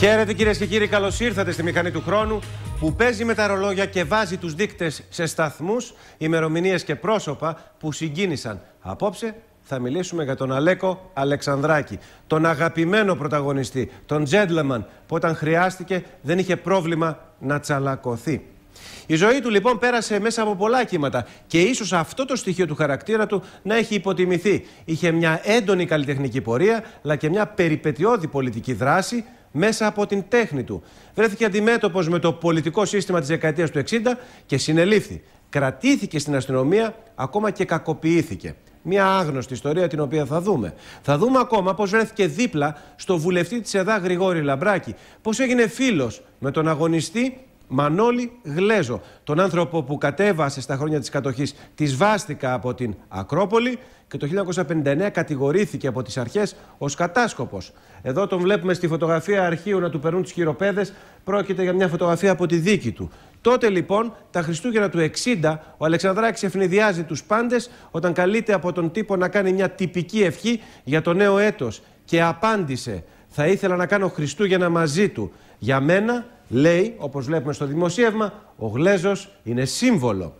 Χαίρετε κυρίες και κύριοι, καλώς ήρθατε στη Μηχανή του Χρόνου που παίζει με τα ρολόγια και βάζει τους δείκτες σε σταθμούς, ημερομηνίες και πρόσωπα που συγκίνησαν. Απόψε θα μιλήσουμε για τον Αλέκο Αλεξανδράκη, τον αγαπημένο πρωταγωνιστή, τον gentleman που όταν χρειάστηκε δεν είχε πρόβλημα να τσαλακωθεί. Η ζωή του λοιπόν πέρασε μέσα από πολλά κύματα και ίσως αυτό το στοιχείο του χαρακτήρα του να έχει υποτιμηθεί. Είχε μια έντονη καλλιτεχνική πορεία, αλλά και μια περιπετειώδη πολιτική δράση μέσα από την τέχνη του. Βρέθηκε αντιμέτωπος με το πολιτικό σύστημα της δεκαετίας του 60 και συνελήφθη. Κρατήθηκε στην αστυνομία, ακόμα και κακοποιήθηκε. Μια άγνωστη ιστορία την οποία θα δούμε. Θα δούμε ακόμα πώς βρέθηκε δίπλα στο βουλευτή της ΕΔΑ Γρηγόρη Λαμπράκη, πώς έγινε φίλος με τον αγωνιστή Μανώλη Γλέζο, τον άνθρωπο που κατέβασε στα χρόνια της κατοχής τη σβάστηκα από την Ακρόπολη και το 1959 κατηγορήθηκε από τις αρχές ως κατάσκοπος. Εδώ τον βλέπουμε στη φωτογραφία αρχείου να του περνούν τους χειροπέδες. Πρόκειται για μια φωτογραφία από τη δίκη του. Τότε λοιπόν, τα Χριστούγεννα του 60, ο Αλεξανδράκης ευνηδιάζει τους πάντες όταν καλείται από τον τύπο να κάνει μια τυπική ευχή για το νέο έτος. Και απάντησε: θα ήθελα να κάνω Χριστούγεννα μαζί του. Για μένα, λέει, όπως βλέπουμε στο δημοσίευμα, ο Γλέζος είναι σύμβολο.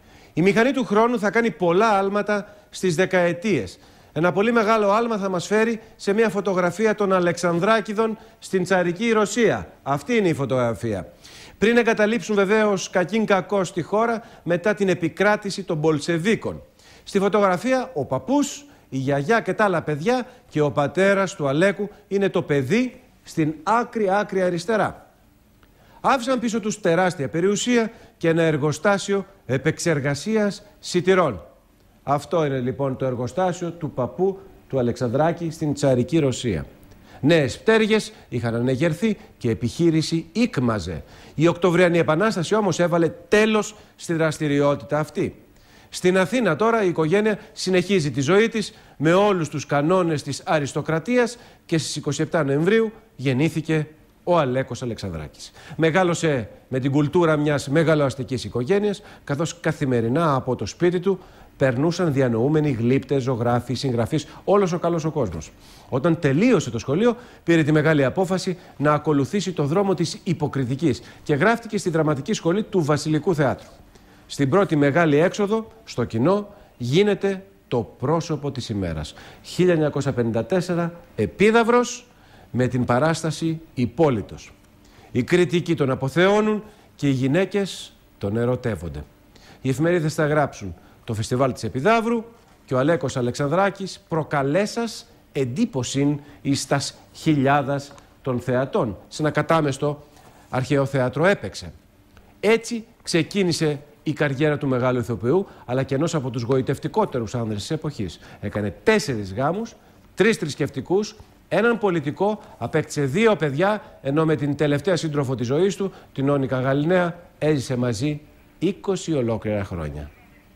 Η Μηχανή του Χρόνου θα κάνει πολλά άλματα στις δεκαετίες. Ένα πολύ μεγάλο άλμα θα μας φέρει σε μια φωτογραφία των Αλεξανδράκηδων στην τσαρική Ρωσία. Αυτή είναι η φωτογραφία. Πριν εγκαταλείψουν βεβαίως κακήν κακός τη χώρα μετά την επικράτηση των Μπολσεβίκων. Στη φωτογραφία ο παππούς, η γιαγιά και τα άλλα παιδιά και ο πατέρας του Αλέκου είναι το παιδί στην άκρη αριστερά. Άφησαν πίσω τους τεράστια περιουσία και ένα εργοστάσιο επεξεργασίας σιτηρών. Αυτό είναι λοιπόν το εργοστάσιο του παππού του Αλεξανδράκη στην τσαρική Ρωσία. Νέες πτέρυγες είχαν ανεγερθεί και επιχείρηση ήκμαζε. Η Οκτωβριανή Επανάσταση όμως έβαλε τέλος στη δραστηριότητα αυτή. Στην Αθήνα τώρα η οικογένεια συνεχίζει τη ζωή της με όλους τους κανόνες της αριστοκρατίας και στις 27 Νοεμβρίου γεννήθηκε ο Αλέκος Αλεξανδράκης. Μεγάλωσε με την κουλτούρα μιας μεγαλοαστικής οικογένειας, καθώς καθημερινά από το σπίτι του περνούσαν διανοούμενοι γλύπτες, ζωγράφοι, συγγραφείς, όλος ο καλός ο κόσμος. Όταν τελείωσε το σχολείο, πήρε τη μεγάλη απόφαση να ακολουθήσει το δρόμο της υποκριτικής και γράφτηκε στη δραματική σχολή του Βασιλικού Θεάτρου. Στην πρώτη μεγάλη έξοδο, στο κοινό, γίνεται το πρόσωπο της ημέρας. 1954, Επίδαυρος, με την παράσταση Υπόλυτος. Οι κριτικοί τον αποθεώνουν και οι γυναίκες τον ερωτεύονται. Οι εφημερίδες θα γράψουν: το φεστιβάλ της Επιδαύρου και ο Αλέκος Αλεξανδράκης προκαλέσας εντύπωσιν εις τας χιλιάδας των θεατών. Σε ένα κατάμεστο αρχαίο θέατρο έπαιξε. Έτσι ξεκίνησε η καριέρα του μεγάλου ηθοποιού, αλλά και ενός από τους γοητευτικότερους άνδρες της εποχής. Έκανε 4 γάμους, 3 θρησκευτικούς, έναν πολιτικό, απέκτησε 2 παιδιά, ενώ με την τελευταία σύντροφο της ζωής του, την Όνικα Γαλιναία, έζησε μαζί 20 ολόκληρα χρόνια.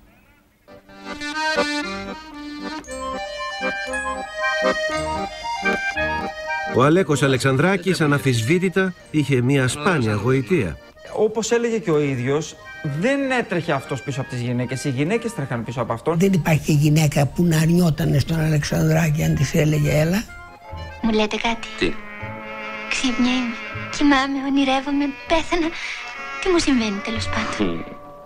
Ο Αλέκος Αλεξανδράκης αναμφισβήτητα είχε μια σπάνια γοητεία. Όπως έλεγε και ο ίδιος, δεν έτρεχε αυτός πίσω από τις γυναίκες, οι γυναίκες τρέχαν πίσω από αυτόν. Δεν υπάρχει γυναίκα που να αρνιότανε στον Αλεξανδράκη αν της έλεγε έλα. Μου λέτε κάτι? Τι? Ξύπνια είμαι, κοιμάμαι, ονειρεύομαι, πέθανα. Τι μου συμβαίνει τέλος πάντων?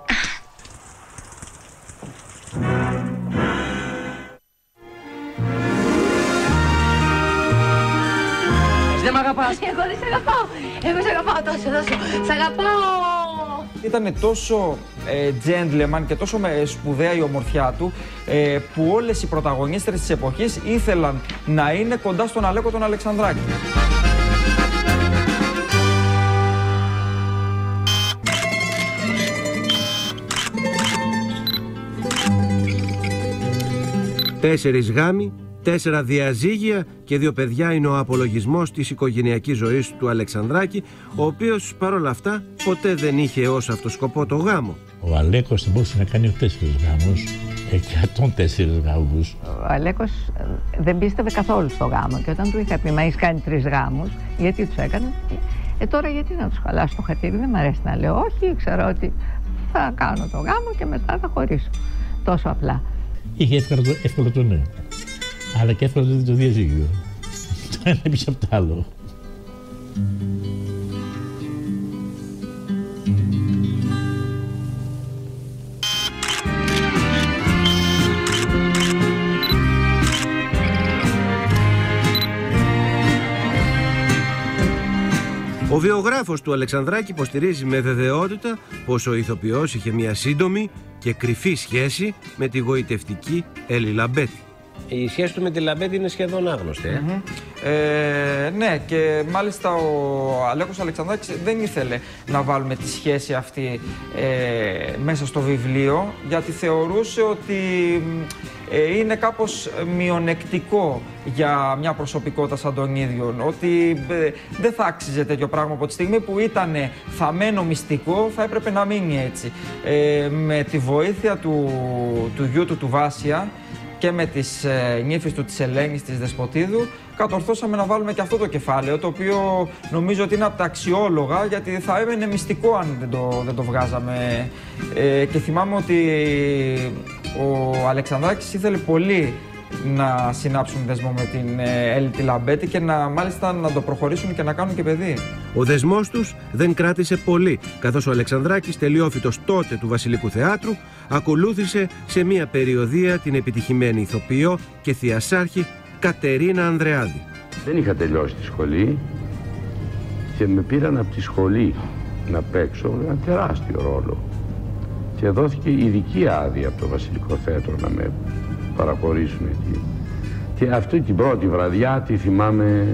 Δεν μ' αγαπάς? Εγώ δεν σε αγαπάω. Εγώ σε αγαπάω τόσο. Σ' αγαπάω. Ήταν τόσο gentleman και τόσο σπουδαία η ομορφιά του που όλες οι πρωταγωνίστρες της εποχής ήθελαν να είναι κοντά στον Αλέκο τον Αλεξανδράκη. Τέσσερις γάμοι, 4 διαζύγια και 2 παιδιά είναι ο απολογισμός της οικογενειακής ζωής του Αλεξανδράκη, ο οποίος παρόλα αυτά ποτέ δεν είχε ως αυτό σκοπό το γάμο. Ο Αλέκος μπορούσε να κάνει 4 γάμους, 104 γάμους. Ο Αλέκος δεν πίστευε καθόλου στο γάμο και όταν του είχα πει: μα έχεις κάνει 3 γάμους, γιατί τους έκανε? Τώρα γιατί να τους χαλάσω το χατήρι, δεν μ' αρέσει να λέω. Όχι, ξέρω ότι θα κάνω το γάμο και μετά θα χωρίσω. Τόσο απλά. Είχε εύκολο το ναι, αλλά και εύκολο το διαζύγιο. Το ένα πίσω από το άλλο. Ο βιογράφος του Αλεξανδράκη υποστηρίζει με βεβαιότητα πως ο ηθοποιός είχε μια σύντομη και κρυφή σχέση με τη γοητευτική Έλλη Λαμπέτη. Η σχέση του με τη Λαμπέτη είναι σχεδόν άγνωστη. Ναι, και μάλιστα ο Αλέκος Αλεξανδράκης δεν ήθελε να βάλουμε τη σχέση αυτή μέσα στο βιβλίο, γιατί θεωρούσε ότι είναι κάπως μειονεκτικό για μια προσωπικότητα σαν τον ίδιο, ότι δεν θα άξιζε τέτοιο πράγμα από τη στιγμή που ήταν θαμμένο μυστικό, θα έπρεπε να μείνει έτσι. Με τη βοήθεια του γιού του Βάσια και με τις νύφες του, της Ελένης, της Δεσποτίδου, κατορθώσαμε να βάλουμε και αυτό το κεφάλαιο, το οποίο νομίζω ότι είναι από τα αξιόλογα, γιατί θα έμενε μυστικό αν δεν το βγάζαμε. Και θυμάμαι ότι ο Αλεξανδράκης ήθελε πολύ να συνάψουν δεσμό με την Έλλη τη Λαμπέτη και μάλιστα να το προχωρήσουν και να κάνουν και παιδί. Ο δεσμός τους δεν κράτησε πολύ, καθώς ο Αλεξανδράκης, τελειόφυτος τότε του Βασιλικού Θεάτρου, ακολούθησε σε μια περιοδεία την επιτυχημένη ηθοποιό και θειασάρχη Κατερίνα Ανδρεάδη. Δεν είχα τελειώσει τη σχολή και με πήραν από τη σχολή να παίξω ένα τεράστιο ρόλο και δόθηκε ειδική άδεια από το Βασιλικό Θέατρο να με παραχωρήσουν εκεί. Και αυτή την πρώτη βραδιά τη θυμάμαι,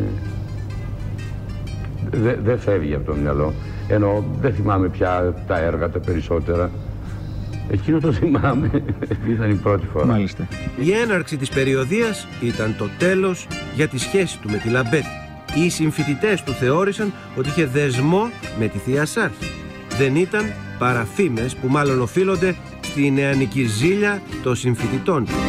δεν φεύγει από το μυαλό, ενώ δεν θυμάμαι πια τα έργα τα περισσότερα. Εκείνο το θυμάμαι, ήταν η πρώτη φορά. Μάλιστα. Η έναρξη της περιοδείας ήταν το τέλος για τη σχέση του με τη Λαμπέτη. Οι συμφοιτητές του θεώρησαν ότι είχε δεσμό με τη θειασάρχη. Δεν ήταν παρά φήμες που μάλλον οφείλονται στη νεανική ζήλια των συμφοιτητών του.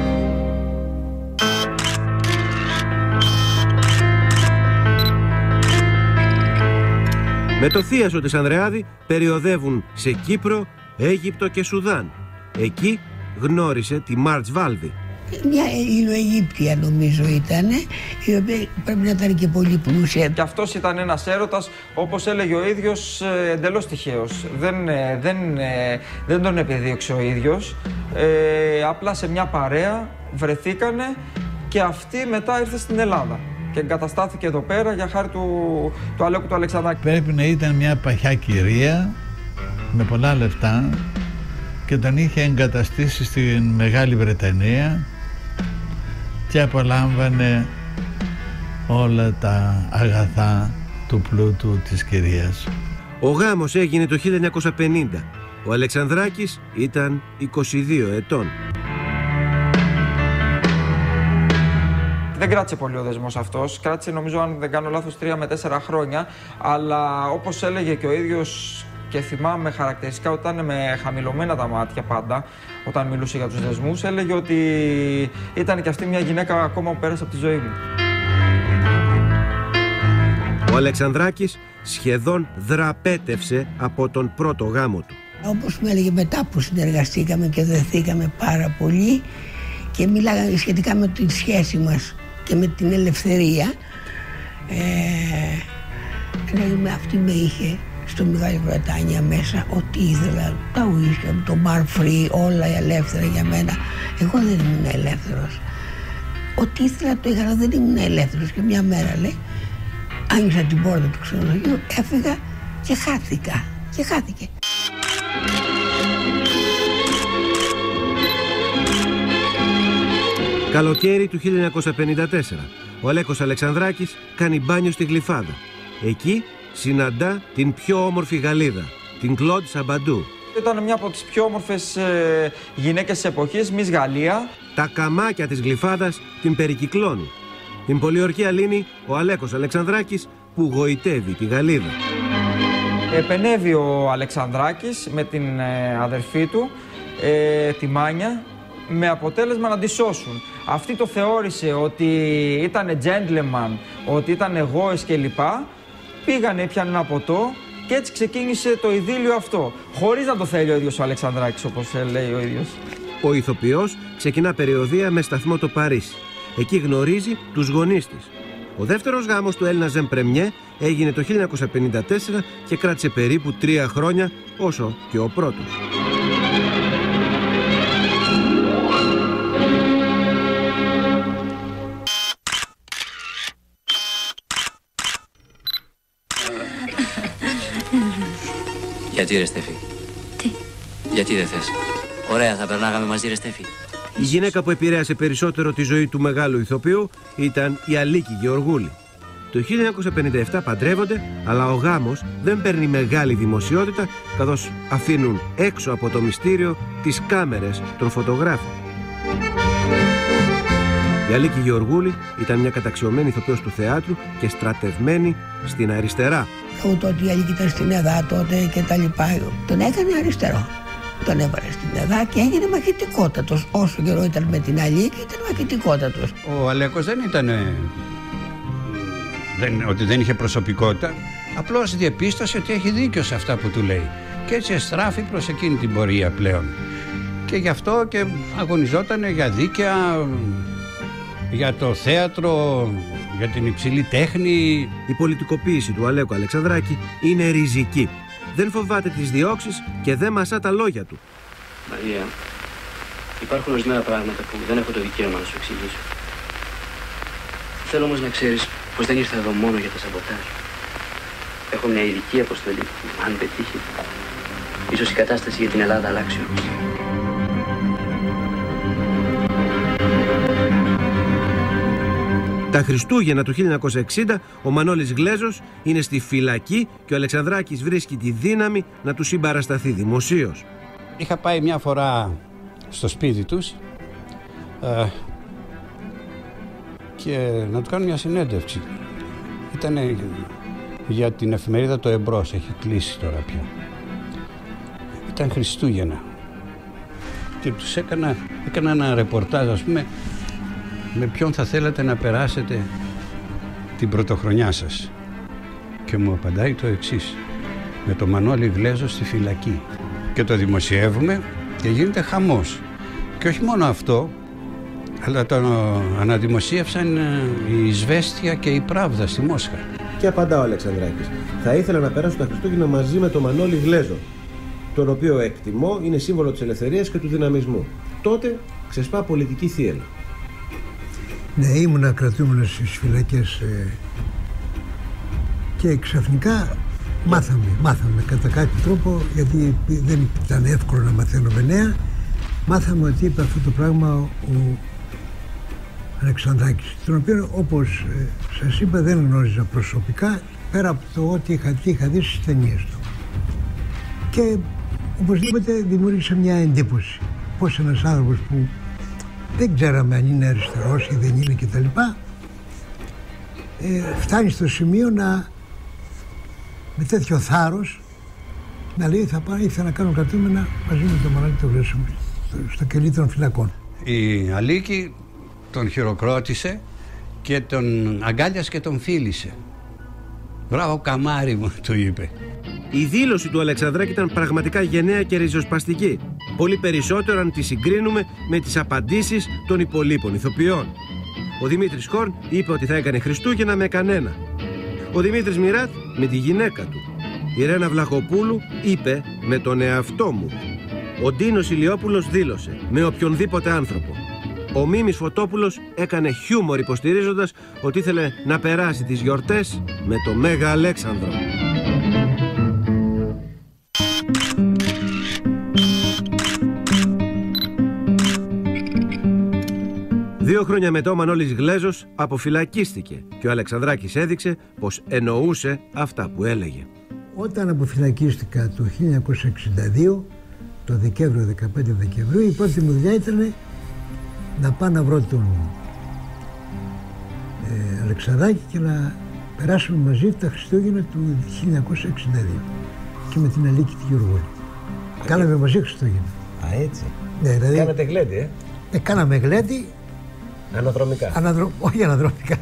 Με το θίασο της Ανδρεάδη περιοδεύουν σε Κύπρο, Αίγυπτο και Σουδάν. Εκεί γνώρισε τη Μάρτς Βάλβη. Μια Ελληνοαιγύπτια νομίζω ήταν, η οποία πρέπει να ήταν και πολύ πλούσια. Και αυτός ήταν ένας έρωτας, όπως έλεγε ο ίδιος, εντελώς τυχαίος. Δεν τον επιδίωξε ο ίδιος. Απλά σε μια παρέα βρεθήκανε και αυτή μετά ήρθε στην Ελλάδα και εγκαταστάθηκε εδώ πέρα για χάρη του Αλέκου του Αλεξανδράκη. Πρέπει να ήταν μια παχιά κυρία με πολλά λεφτά και τον είχε εγκαταστήσει στην Μεγάλη Βρετανία και απολάμβανε όλα τα αγαθά του πλούτου της κυρίας. Ο γάμος έγινε το 1950. Ο Αλεξανδράκης ήταν 22 ετών. Δεν κράτησε πολύ ο δεσμός αυτός, κράτησε νομίζω, αν δεν κάνω λάθος, 3 με 4 χρόνια, αλλά όπως έλεγε και ο ίδιος, και θυμάμαι χαρακτηριστικά ότι ήταν με χαμηλωμένα τα μάτια πάντα όταν μιλούσε για τους δεσμούς, έλεγε ότι ήταν και αυτή μια γυναίκα ακόμα που πέρασε από τη ζωή μου. Ο Αλεξανδράκης σχεδόν δραπέτευσε από τον πρώτο γάμο του. Όπως μου έλεγε, μετά που συνεργαστήκαμε και δεθήκαμε πάρα πολύ και μιλάγαμε σχετικά με τη σχέση μας και με την ελευθερία, αυτή με είχε στο Μεγάλη Βρετάνια μέσα ό,τι ήθελα, τα ουίσκια, το bar free, όλα ελεύθερα για μένα. Εγώ δεν ήμουν ελεύθερος. Ό,τι ήθελα το είχα, δεν ήμουν ελεύθερος. Και μια μέρα, λέει, άνοιξα την πόρτα του ξενοδοχείου, έφυγα και χάθηκα. Και χάθηκε. Καλοκαίρι του 1954. Ο Αλέκος Αλεξανδράκης κάνει μπάνιο στη Γλυφάδα. Εκεί συναντά την πιο όμορφη Γαλλίδα, την Κλοντ Σαμπαντού. Ήταν μια από τις πιο όμορφες γυναίκες της εποχής, Μις Γαλλία. Τα καμάκια της Γλυφάδας την περικυκλώνουν. Την πολιορκία λύνει ο Αλέκος Αλεξανδράκης που γοητεύει τη Γαλλίδα. Επενεύει ο Αλεξανδράκης με την αδερφή του, τη Μάνια, με αποτέλεσμα να τη σώσουν. Αυτή το θεώρησε ότι ήταν gentleman, ότι ήταν εγώες κλπ. Πήγανε, έπιανε ένα ποτό και έτσι ξεκίνησε το ειδήλιο αυτό. Χωρίς να το θέλει ο ίδιος ο Αλεξανδράκης, όπως λέει ο ίδιος. Ο ηθοποιός ξεκινά περιοδεία με σταθμό το Παρίσι. Εκεί γνωρίζει τους γονείς της. Ο δεύτερος γάμος του Έλληνα Ζεν Πρεμιέ έγινε το 1954 και κράτησε περίπου 3 χρόνια, όσο και ο πρώτος. Γιατί ρε Στέφη? Τι? Γιατί δεν θες? Ωραία θα περνάγαμε μαζί ρε Στέφη. Η γυναίκα που επηρέασε περισσότερο τη ζωή του μεγάλου ηθοποιού ήταν η Αλίκη Γεωργούλη. Το 1957 παντρεύονται, αλλά ο γάμος δεν παίρνει μεγάλη δημοσιότητα, καθώς αφήνουν έξω από το μυστήριο τις κάμερες των φωτογράφων. Η Αλίκη Γεωργούλη ήταν μια καταξιωμένη ηθοποιός του θεάτρου και στρατευμένη στην αριστερά. Ούτε ότι η Αλίκη ήταν στην ΕΔΑ τότε και τα λοιπά. Τον έκανε αριστερό. Τον έβαλε στην ΕΔΑ και έγινε μαχητικότατος. Όσο καιρό ήταν με την Αλίκη ήταν μαχητικότατος. Ο Αλέκος δεν ήταν ότι δεν είχε προσωπικότητα. Απλώς διαπίστωσε ότι έχει δίκιο σε αυτά που του λέει. Και έτσι εστράφει προς εκείνη την πορεία πλέον. Και γι' αυτό και αγωνιζόταν για δίκαια, για το θέατρο, για την υψηλή τέχνη. Η πολιτικοποίηση του Αλέκου Αλεξανδράκη είναι ριζική. Δεν φοβάται τις διώξεις και δεν μασά τα λόγια του. Μαρία, υπάρχουν ορισμένα πράγματα που δεν έχω το δικαίωμα να σου εξηγήσω. Θέλω όμως να ξέρεις πως δεν ήρθα εδώ μόνο για τα σαμποτάζ. Έχω μια ειδική αποστολή που, αν πετύχει, ίσως η κατάσταση για την Ελλάδα αλλάξει όμως. Τα Χριστούγεννα του 1960 ο Μανώλης Γλέζος είναι στη φυλακή και ο Αλεξανδράκης βρίσκει τη δύναμη να του συμπαρασταθεί δημοσίως. Είχα πάει μια φορά στο σπίτι τους και να του κάνω μια συνέντευξη. Ήταν για την εφημερίδα Το Εμπρός, έχει κλείσει τώρα πια. Ήταν Χριστούγεννα και τους έκανα ένα ρεπορτάζ, ας πούμε, με ποιον θα θέλατε να περάσετε την πρωτοχρονιά σας. Και μου απαντάει το εξής: με το Μανώλη Γλέζο στη φυλακή. Και το δημοσιεύουμε και γίνεται χαμός. Και όχι μόνο αυτό, αλλά το αναδημοσίευσαν η Ισβέστια και η Πράβδα στη Μόσχα. Και απαντά ο Αλεξανδράκης: θα ήθελα να περάσω τα Χριστούγεννα μαζί με τον Μανώλη Γλέζο, τον οποίο εκτιμώ, είναι σύμβολο της ελευθερίας και του δυναμισμού. Τότε ξεσπά πολιτική θύελλα. Ναι, ήμουνα κρατούμενος στις φυλακές και ξαφνικά μάθαμε κατά κάποιο τρόπο, γιατί δεν ήταν εύκολο να μαθαίνουμε νέα, μάθαμε ότι είπε αυτό το πράγμα ο Αλεξανδράκης, τον οποίο, όπως σας είπα, δεν γνώριζα προσωπικά, πέρα από το ότι είχα δει στις ταινίες του. Και οπωσδήποτε δημιούργησε μια εντύπωση πως ένας άνθρωπος που δεν ξέραμε αν είναι αριστερός ή δεν είναι κτλ. Φτάνει στο σημείο με τέτοιο θάρρος να λέει ήθελα να κάνω κρατούμενα μαζί με τον Μανώλη τον Γλέζο στο κελί των φυλακών. Η Αλίκη τον χειροκρότησε και τον αγκάλιασε και τον φίλησε. Μπράβο καμάρι μου, του είπε. Η δήλωση του Αλεξανδράκη ήταν πραγματικά γενναία και ριζοσπαστική. Πολύ περισσότερο αν τη συγκρίνουμε με τις απαντήσεις των υπολείπων ηθοποιών. Ο Δημήτρης Χόρν είπε ότι θα έκανε Χριστούγεννα με κανένα. Ο Δημήτρης Μιράτ με τη γυναίκα του. Η Ρένα Βλαχοπούλου είπε με τον εαυτό μου. Ο Ντίνος Ηλιόπουλος δήλωσε με οποιονδήποτε άνθρωπο. Ο Μίμης Φωτόπουλος έκανε χιούμορ υποστηρίζοντας ότι ήθελε να περάσει τις γιορτές με το Μέγα Αλέξανδρο. Δύο χρόνια μετά ο Μανώλης Γλέζος αποφυλακίστηκε και ο Αλεξανδράκης έδειξε πως εννοούσε αυτά που έλεγε. Όταν αποφυλακίστηκα το 1962, το Δεκέμβριο, 15 Δεκεμβρίου, η πρώτη μου δουλειά ήταν να πάω να βρω τον Αλεξανδράκη και να περάσουμε μαζί τα Χριστούγεννα του 1962 και με την Αλίκη τη Γεωργούλη. Κάναμε μαζί Χριστούγεννα. Α, έτσι. Ναι, δηλαδή, κάνατε γλέντι, κάναμε γλέντι. Αναδρομικά. Όχι αναδρομικά.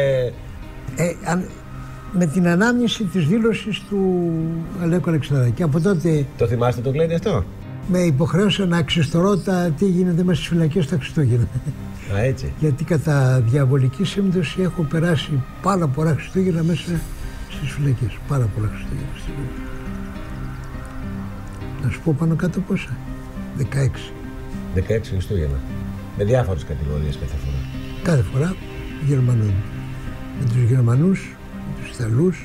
Με την ανάμνηση της δήλωσης του Αλέκου Αλεξανδράκη. Από τότε... Το θυμάστε το γλέντι αυτό? Με υποχρέωσε να ξεστορώ τι γίνεται μέσα στις φυλακές τα Χριστούγεννα. Α, έτσι. Γιατί κατά διαβολική σύμπτωση έχω περάσει πάρα πολλά Χριστούγεννα μέσα στις φυλακές. Πάρα πολλά Χριστούγεννα. Να σου πω πάνω κάτω πόσα. 16. 16 Χριστούγεννα. Με διάφορες κατηγορίες κάθε φορά. Κάθε φορά Γερμανών. Με τους Γερμανούς, με τους Ιταλούς.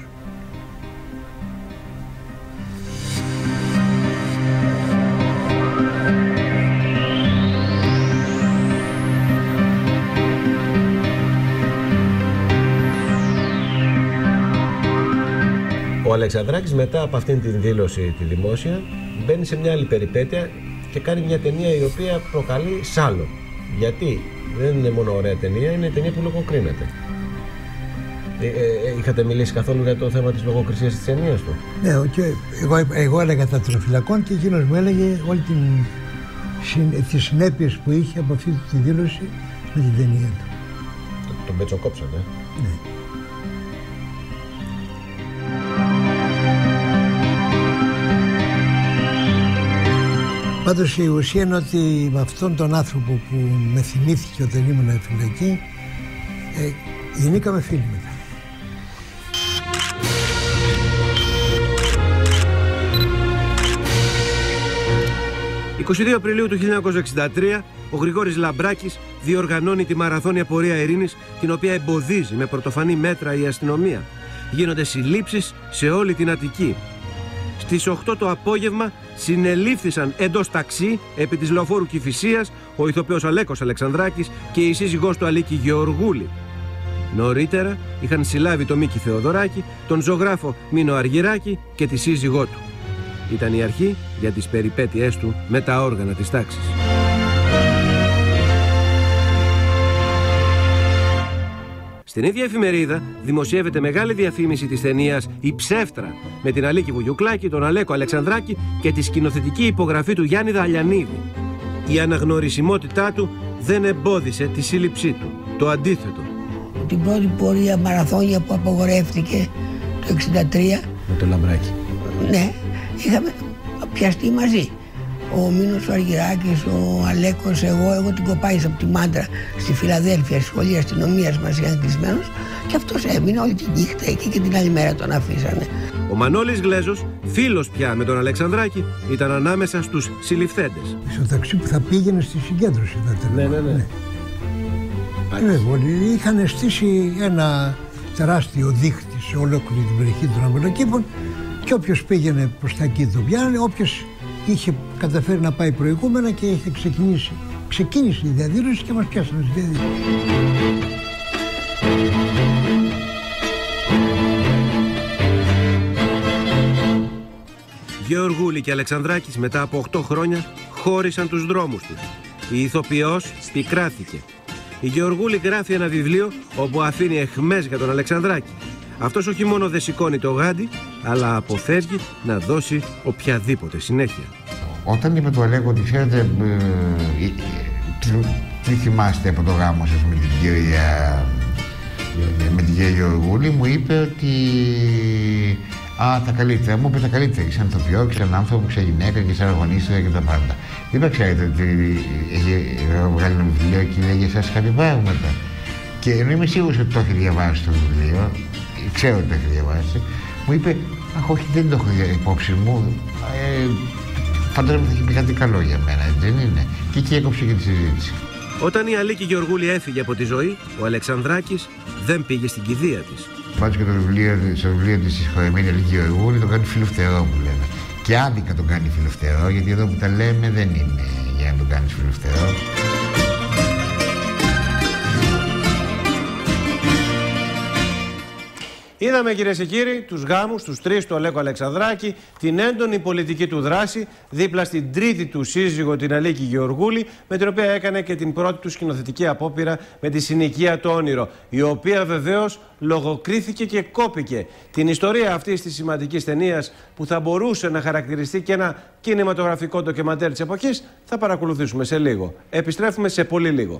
Ο Αλεξανδράκης μετά από αυτήν την δήλωση τη δημόσια μπαίνει σε μια άλλη περιπέτεια και κάνει μια ταινία η οποία προκαλεί σάλο. Γιατί δεν είναι μόνο ωραία ταινία, είναι ταινία που λογοκρίνεται. Είχατε μιλήσει καθόλου για το θέμα της λογοκρισίας της ταινίας του? Ναι, και εγώ έλεγα τα των φυλακών και εκείνος μου έλεγε όλη τις συνέπειες που είχε από αυτή τη δήλωση με την ταινία του. Τον πετσοκόψατε. Ναι. Πάντως η ουσία είναι ότι με αυτόν τον άνθρωπο που με θυμήθηκε όταν ήμουν φυλακή, γεννήκαμε φίλοι μετά. «22 Απριλίου του 1963, ο Γρηγόρης Λαμπράκης διοργανώνει τη μαραθώνια πορεία ειρήνης, την οποία εμποδίζει με πρωτοφανή μέτρα η αστυνομία. Γίνονται συλλήψεις σε όλη την Αττική. Στις 8 το απόγευμα συνελήφθησαν εντός ταξί επί της λεωφόρου Κηφισίας ο ηθοποιός Αλέκος Αλεξανδράκης και η σύζυγός του Αλίκη Γεωργούλη. Νωρίτερα είχαν συλλάβει τον Μίκη Θεοδωράκη, τον ζωγράφο Μίνο Αργυράκη και τη σύζυγό του. Ήταν η αρχή για τις περιπέτειές του με τα όργανα της τάξης. Στην ίδια εφημερίδα δημοσιεύεται μεγάλη διαφήμιση της ταινίας «Η Ψεύτρα» με την Αλίκη Βουγιουκλάκη, τον Αλέκο Αλεξανδράκη και τη σκηνοθετική υπογραφή του Γιάννη Δαλιανίδη. Η αναγνωρισιμότητά του δεν εμπόδισε τη σύλληψή του. Το αντίθετο. Την πρώτη πορεία μαραθώνια που απαγορεύτηκε το 1963. Με το Λαμπράκι. Ναι, είχαμε πιαστεί μαζί. Ο Μίνος ο Αργυράκης, ο Αλέκος, εγώ την κοπάησα από τη Μάντρα στη Φιλαδέλφια, στη σχολή αστυνομίας μας ήταν κλεισμένος και αυτός έμεινε όλη τη νύχτα εκεί και την άλλη μέρα τον αφήσανε. Ο Μανώλης Γλέζος, φίλος πια με τον Αλεξανδράκη, ήταν ανάμεσα στους συλληφθέντες. Στο ταξί που θα πήγαινε στη συγκέντρωση ήταν. Ναι. Είχαν στήσει ένα τεράστιο δίχτυ σε ολόκληρη την περιοχή των Αμπελοκήπων και όποιος πήγαινε προς τα εκεί το πιάνανε, όποιος είχε καταφέρει να πάει προηγούμενα και είχε ξεκίνησε η διαδήλωση και μας πιάσανε στη διαδήλωση. Γεωργούλη και Αλεξανδράκης μετά από 8 χρόνια χώρισαν τους δρόμους τους. Η ηθοποιός πικράθηκε. Η Γεωργούλη γράφει ένα βιβλίο όπου αφήνει αιχμές για τον Αλεξανδράκη. Αυτός όχι μόνο δεν σηκώνει το γάντι, αλλά αποφεύγει να δώσει οποιαδήποτε συνέχεια. Όταν είπε του Αλέκο ότι ξέρετε, τι θυμάστε από το γάμο σας με την κυρία Γεωργούλη, μου είπε ότι τα καλύτερα. Μου είπε τα καλύτερα. Σαν ηθοποιό, και σαν άνθρωπο, σαν γυναίκα και σαν αγωνίστρια και τα πάντα. Είπα, ξέρετε ότι έχει βγάλει ένα βιβλίο και λέει για εσάς κάτι πράγματα. Και ενώ είμαι σίγουρος ότι το έχει διαβάσει το βιβλίο, ξέρω ότι το έχει διαβάσει, μου είπε, αχ, όχι, δεν το έχω υπόψη μου. Φαντάζομαι ότι θα έχει πει κάτι καλό για μένα, δεν είναι? Και εκεί έκοψε και τη συζήτηση. Όταν η Αλίκη Γεωργούλη έφυγε από τη ζωή, ο Αλεξανδράκης δεν πήγε στην κηδεία της. Πάντως και στο βιβλίο της συγχωρεμένη Αλίκη Γεωργούλη τον κάνει φιλοφτερό που λένε. Και άδικα τον κάνει φιλοφτερό, γιατί εδώ που τα λέμε δεν είναι για να τον κάνεις φιλοφτερό. Είδαμε, κυρίες και κύριοι, τους γάμους, τους τρεις του Αλέκο Αλεξανδράκη, την έντονη πολιτική του δράση δίπλα στην τρίτη του σύζυγο, την Αλίκη Γεωργούλη, με την οποία έκανε και την πρώτη του σκηνοθετική απόπειρα με τη συνοικία Το Όνειρο, η οποία βεβαίως λογοκρίθηκε και κόπηκε. Την ιστορία αυτής της σημαντικής ταινίας, που θα μπορούσε να χαρακτηριστεί και ένα κινηματογραφικό ντοκιμαντέρ της εποχής, θα παρακολουθήσουμε σε λίγο. Επιστρέφουμε σε πολύ λίγο.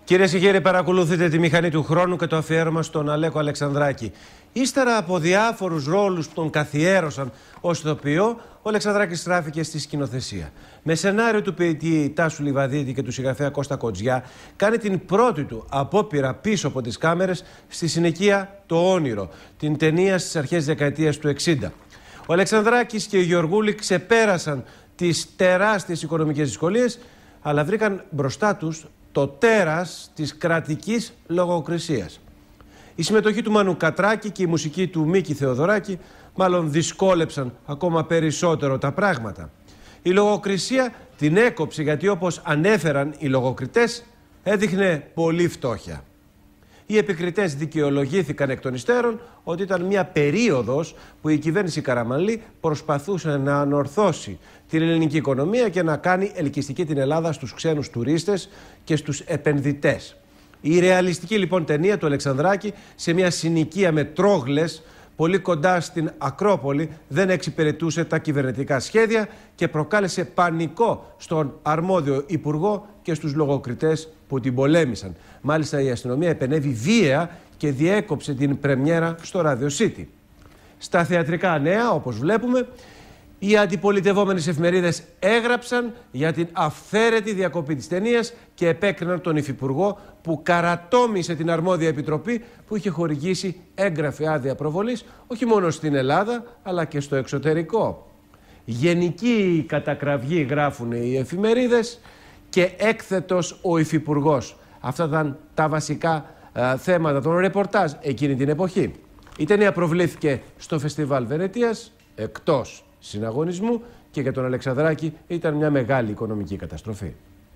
Κυρίες και κύριοι, παρακολουθείτε τη μηχανή του χρόνου και το αφιέρωμα στον Αλέκο Αλεξανδράκη. Ύστερα από διάφορους ρόλους που τον καθιέρωσαν ως ηθοποιό, ο Αλεξανδράκης στράφηκε στη σκηνοθεσία. Με σενάριο του ποιητή Τάσου Λιβαδίτη και του συγγραφέα Κώστα Κοτζιά, κάνει την πρώτη του απόπειρα πίσω από τις κάμερες στη συνοικία «Το Όνειρο», την ταινία στις αρχές της δεκαετίας του 60. Ο Αλεξανδράκης και ο Γεωργούλη ξεπέρασαν τις τεράστιες οικονομικές δυσκολίες, αλλά βρήκαν μπροστά τους το τέρας της κρατικής λογοκρισίας. Η συμμετοχή του Μανου Κατράκη και η μουσική του Μίκη Θεοδωράκη μάλλον δυσκόλεψαν ακόμα περισσότερο τα πράγματα. Η λογοκρισία την έκοψε γιατί, όπως ανέφεραν οι λογοκριτές, έδειχνε πολύ φτώχεια. Οι επικριτές δικαιολογήθηκαν εκ των υστέρων ότι ήταν μια περίοδος που η κυβέρνηση Καραμανλή προσπαθούσε να ανορθώσει την ελληνική οικονομία και να κάνει ελκυστική την Ελλάδα στους ξένους τουρίστες και στους επενδυτές. Η ρεαλιστική λοιπόν ταινία του Αλεξανδράκη σε μια συνοικία με τρόγλες πολύ κοντά στην Ακρόπολη δεν εξυπηρετούσε τα κυβερνητικά σχέδια και προκάλεσε πανικό στον αρμόδιο υπουργό και στους λογοκριτές που την πολέμησαν. Μάλιστα η αστυνομία επενέβη βία και διέκοψε την πρεμιέρα στο Radio City. Στα θεατρικά νέα, όπως βλέπουμε, οι αντιπολιτευόμενες εφημερίδες έγραψαν για την αυθαίρετη διακοπή της ταινίας και επέκριναν τον υφυπουργό που καρατόμησε την αρμόδια επιτροπή που είχε χορηγήσει έγγραφη άδεια προβολής όχι μόνο στην Ελλάδα αλλά και στο εξωτερικό. Γενική κατακραυγή, γράφουν οι εφημερίδες, και έκθετος ο υφυπουργός. Αυτά ήταν τα βασικά θέματα των ρεπορτάζ εκείνη την εποχή. Η ταινία προβλήθηκε στο Φεστιβάλ Βενετίας εκτός συναγωνισμού και για τον Αλεξανδράκη ήταν μια μεγάλη οικονομική καταστροφή.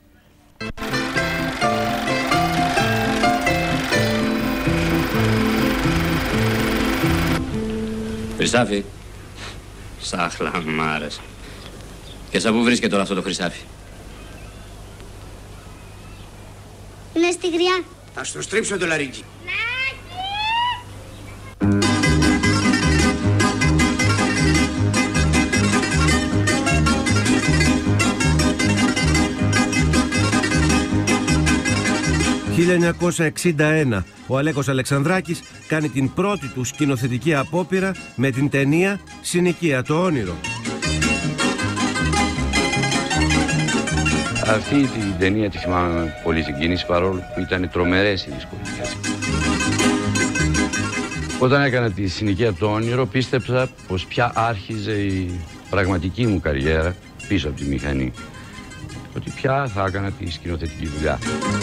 Χρυσάφι. Σάχλα, μ' άρεσε. Και σαν πού βρίσκεται τώρα αυτό το χρυσάφι? Είναι στη γριά. Θα στο στρίψω το λαρίκι. 1961 ο Αλέκος Αλεξανδράκης κάνει την πρώτη του σκηνοθετική απόπειρα με την ταινία «Συνοικία, το Όνειρο». Αυτή την ταινία τη θυμάμαι πολύ συγκίνηση, παρόλο που ήταν τρομερές οι δυσκολίες. Όταν έκανα τη Συνοικία, το Όνειρο, πίστεψα πως πια άρχιζε η πραγματική μου καριέρα πίσω από τη μηχανή. Ότι πια θα έκανα τη σκηνοθετική δουλειά.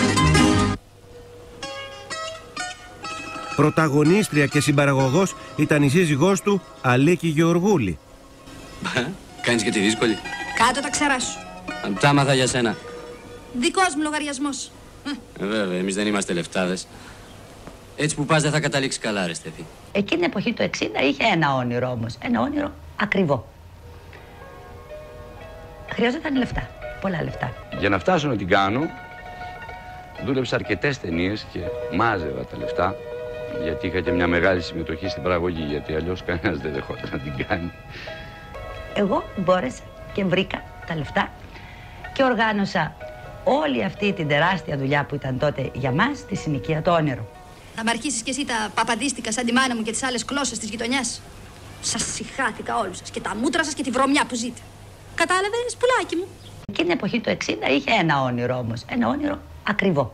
Πρωταγωνίστρια και συμπαραγωγός ήταν η σύζυγός του, Αλίκη Γεωργούλη. Κάνεις και τη δύσκολη. Κάτω τα ξερά σου. Τα άμαθα για σένα. Δικός μου λογαριασμός. Βέβαια, εμείς δεν είμαστε λεφτάδες. Έτσι που πας δεν θα καταλήξει καλά, ρε Στέφη. Εκείνη την εποχή του 60 είχε ένα όνειρο όμως. Ένα όνειρο ακριβό. Χρειαζόταν λεφτά. Πολλά λεφτά. Για να φτάσω να την κάνω, δούλεψα αρκετές ταινίες και μάζευα τα λεφτά. Γιατί είχα και μια μεγάλη συμμετοχή στην παραγωγή, γιατί αλλιώς κανένας δεν δεχόταν να την κάνει. Εγώ μπόρεσα και βρήκα τα λεφτά και οργάνωσα όλη αυτή την τεράστια δουλειά που ήταν τότε για μας, τη Συνοικία, το Όνειρο. Θα μ' αρχίσεις κι εσύ τα παπαντίστικα σαν τη μάνα μου και τις άλλες κλώσσες της γειτονιάς. Σας συχάθηκα όλους σας και τα μούτρα σας και τη βρωμιά που ζείτε. Κατάλαβες, πουλάκι μου? Εκείνη την εποχή του 60 είχε ένα όνειρο όμως. Ένα όνειρο ακριβό.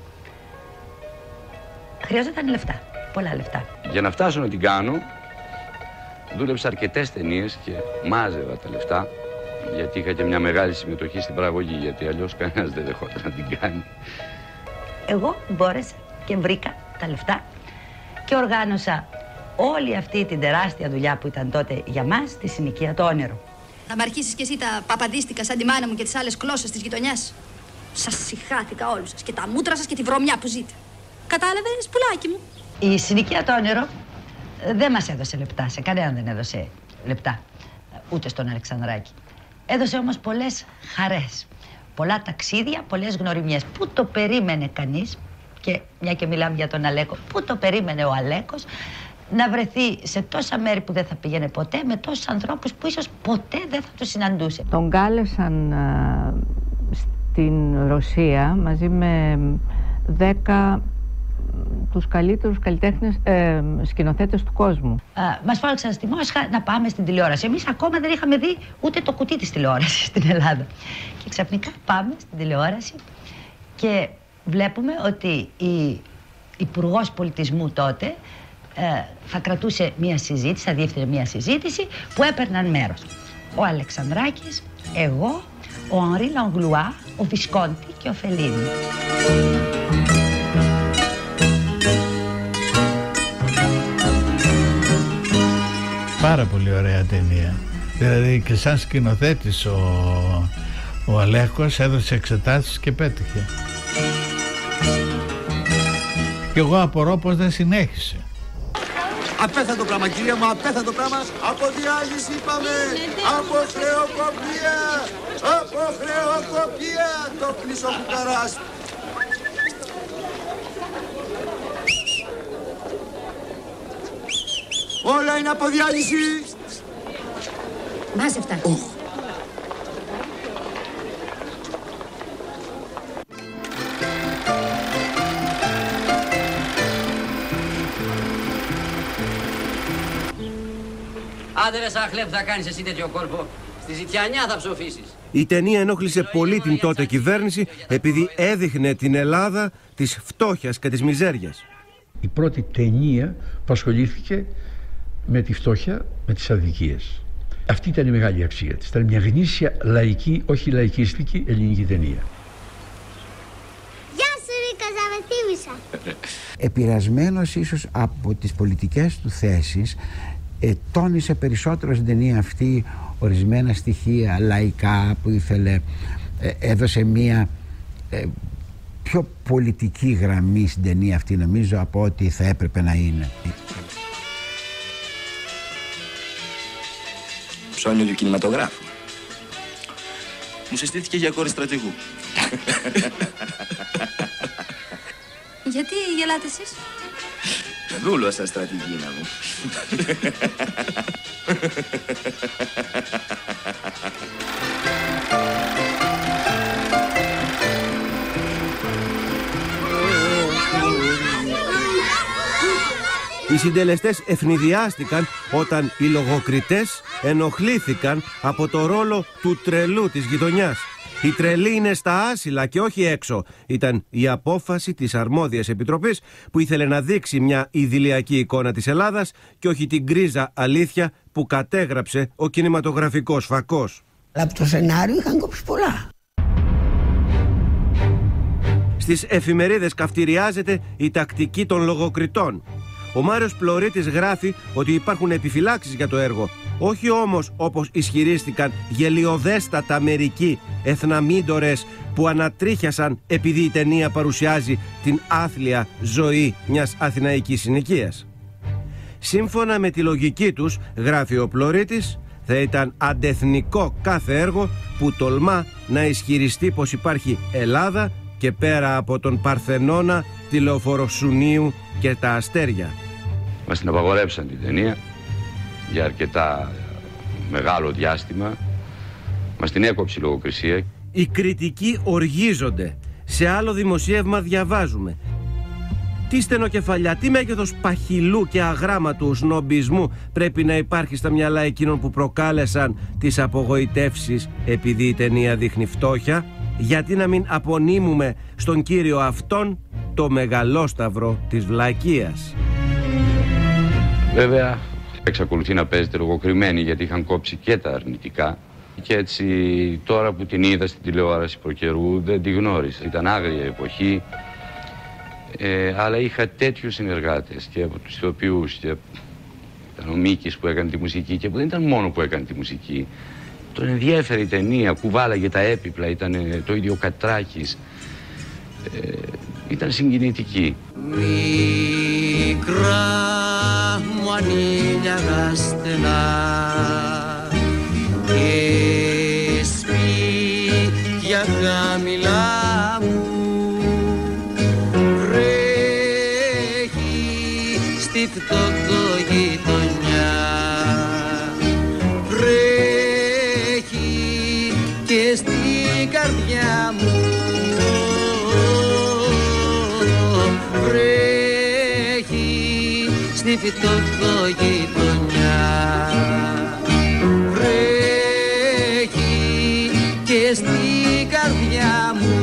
Χρειαζόταν λεφτά. Πολλά λεφτά. Για να φτάσω να την κάνω, δούλεψα αρκετές ταινίες και μάζευα τα λεφτά. Γιατί είχα και μια μεγάλη συμμετοχή στην παραγωγή, γιατί αλλιώς κανένας δεν δεχόταν να την κάνει. Εγώ μπόρεσα και βρήκα τα λεφτά και οργάνωσα όλη αυτή την τεράστια δουλειά που ήταν τότε για μας, τη Συνοικία, το Όνειρο. Θα μ' αρχίσεις κι εσύ τα παπαντίστικα σαν τη μάνα μου και τις άλλες κλώσσες της γειτονιάς. Σας συχάθηκα όλους σας και τα μούτρα σας και τη βρωμιά που ζείτε. Κατάλαβες, πουλάκι μου? Η Συνοικία, το Όνειρο δεν μας έδωσε λεπτά, σε κανέναν δεν έδωσε λεπτά, ούτε στον Αλεξανδράκη. Έδωσε όμως πολλές χαρές, πολλά ταξίδια, πολλές γνωριμιές. Πού το περίμενε κανείς, και μια και μιλάμε για τον Αλέκο, πού το περίμενε ο Αλέκος να βρεθεί σε τόσα μέρη που δεν θα πήγαινε ποτέ, με τόσους ανθρώπους που ίσως ποτέ δεν θα το συναντούσε. Τον κάλεσαν στην Ρωσία μαζί με 10 τους καλύτερους καλλιτέχνες, σκηνοθέτες του κόσμου. Μας φώναξαν στη Μόσχα να πάμε στην τηλεόραση. Εμείς ακόμα δεν είχαμε δει ούτε το κουτί της τηλεόρασης στην Ελλάδα. Και ξαφνικά πάμε στην τηλεόραση και βλέπουμε ότι η Υπουργός Πολιτισμού τότε θα κρατούσε μία συζήτηση, θα διεύθυνε μία συζήτηση που έπαιρναν μέρος ο Αλεξανδράκης, εγώ, ο Henri Langlois, ο Βισκόντι και ο Φελίνη. Πάρα πολύ ωραία ταινία. Δηλαδή και σαν σκηνοθέτης ο Αλέκος έδωσε εξετάσεις και πέτυχε. Και εγώ απορώ πως δεν συνέχισε. Απέθαντο πράγμα, κυρία μου, απέθαντο πράγμα. Από διάλυση είπαμε. Από χρεοκοπία. Από χρεοκοπία. Το κλείσω κουκαράς. Όλα είναι από διάλυση. Μάζευτα. Άντε ρε Σαχλέπ, θα κάνεις εσύ τέτοιο κόλπο. Στη ζητιανιά θα ψοφήσεις. Η ταινία ενόχλησε πολύ την τότε κυβέρνηση επειδή έδειχνε την Ελλάδα της φτώχειας και της μιζέριας. Η πρώτη ταινία που ασχολήθηκε με τη φτώχεια, με τις αδικίες. Αυτή ήταν η μεγάλη αξία της. Ήταν μια γνήσια λαϊκή, όχι λαϊκίστικη ελληνική ταινία. Γεια σου Ρίκα, ζαβεθύμησα. Επηρεασμένος ίσως από τις πολιτικές του θέσεις, τόνισε περισσότερο στην ταινία αυτή ορισμένα στοιχεία λαϊκά που ήθελε, έδωσε μία πιο πολιτική γραμμή στην ταινία αυτή, νομίζω, από ό,τι θα έπρεπε να είναι. Ψώνιο του κινηματογράφου. Μου συστήθηκε για κόρη στρατηγού. Γιατί γελάτε εσείς? Δούλωσα στρατηγίνα μου. Οι συντελεστές ευνηδιάστηκαν όταν οι λογοκριτές ενοχλήθηκαν από το ρόλο του τρελού της γειτονιάς. Η τρελή είναι στα άσυλα και όχι έξω, ήταν η απόφαση της αρμόδιας επιτροπής που ήθελε να δείξει μια ιδηλιακή εικόνα της Ελλάδας και όχι την γκρίζα αλήθεια που κατέγραψε ο κινηματογραφικός φακός. Από το σενάριο είχαν κόψει πολλά. Στις εφημερίδες καυτηριάζεται η τακτική των λογοκριτών. Ο Μάριος Πλωρίτης γράφει ότι υπάρχουν επιφυλάξεις για το έργο, όχι όμως όπως ισχυρίστηκαν γελιοδέστατα μερικοί εθναμίντορες που ανατρίχιασαν επειδή η ταινία παρουσιάζει την άθλια ζωή μιας αθηναϊκής συνοικίας. Σύμφωνα με τη λογική τους, γράφει ο Πλωρίτης, θα ήταν αντεθνικό κάθε έργο που τολμά να ισχυριστεί πως υπάρχει Ελλάδα και πέρα από τον Παρθενώνα, τη Λεωφόρο Σουνίου και τα αστέρια. Μας την απαγορέψαν την ταινία για αρκετά μεγάλο διάστημα. Μας την έκοψε η λογοκρισία. Οι κριτικοί οργίζονται. Σε άλλο δημοσίευμα διαβάζουμε: τι στενοκεφαλιά, τι μέγεθος παχυλού και αγράμματου σνομπισμού πρέπει να υπάρχει στα μυαλά εκείνων που προκάλεσαν τις απογοητεύσεις επειδή η ταινία δείχνει φτώχεια. Γιατί να μην απονείμουμε στον κύριο αυτόν το μεγαλόσταυρο της βλακείας. Βέβαια, εξακολουθεί να παίζεται λογοκριμένη γιατί είχαν κόψει και τα αρνητικά. Και έτσι τώρα που την είδα στην τηλεόραση προκαιρού δεν τη γνώρισα. Ήταν άγρια εποχή, αλλά είχα τέτοιους συνεργάτες και από τους ηθοποιούς και ήταν ο Μίκης που έκανε τη μουσική και που δεν ήταν μόνο που έκανε τη μουσική. Τον ενδιέφερε η ταινία, κουβάλαγε τα έπιπλα, ήταν το ίδιο Κατράκης. Ήταν συγκινητική. Μικρά μου ανήλιαγα στενά και σπίτια χαμηλά μου βρέχει στη φτωχογειτονιά, βρέχει και στην καρδιά μου. κρύβει το δω γειτονιά. Βρέχει και στην καρδιά μου.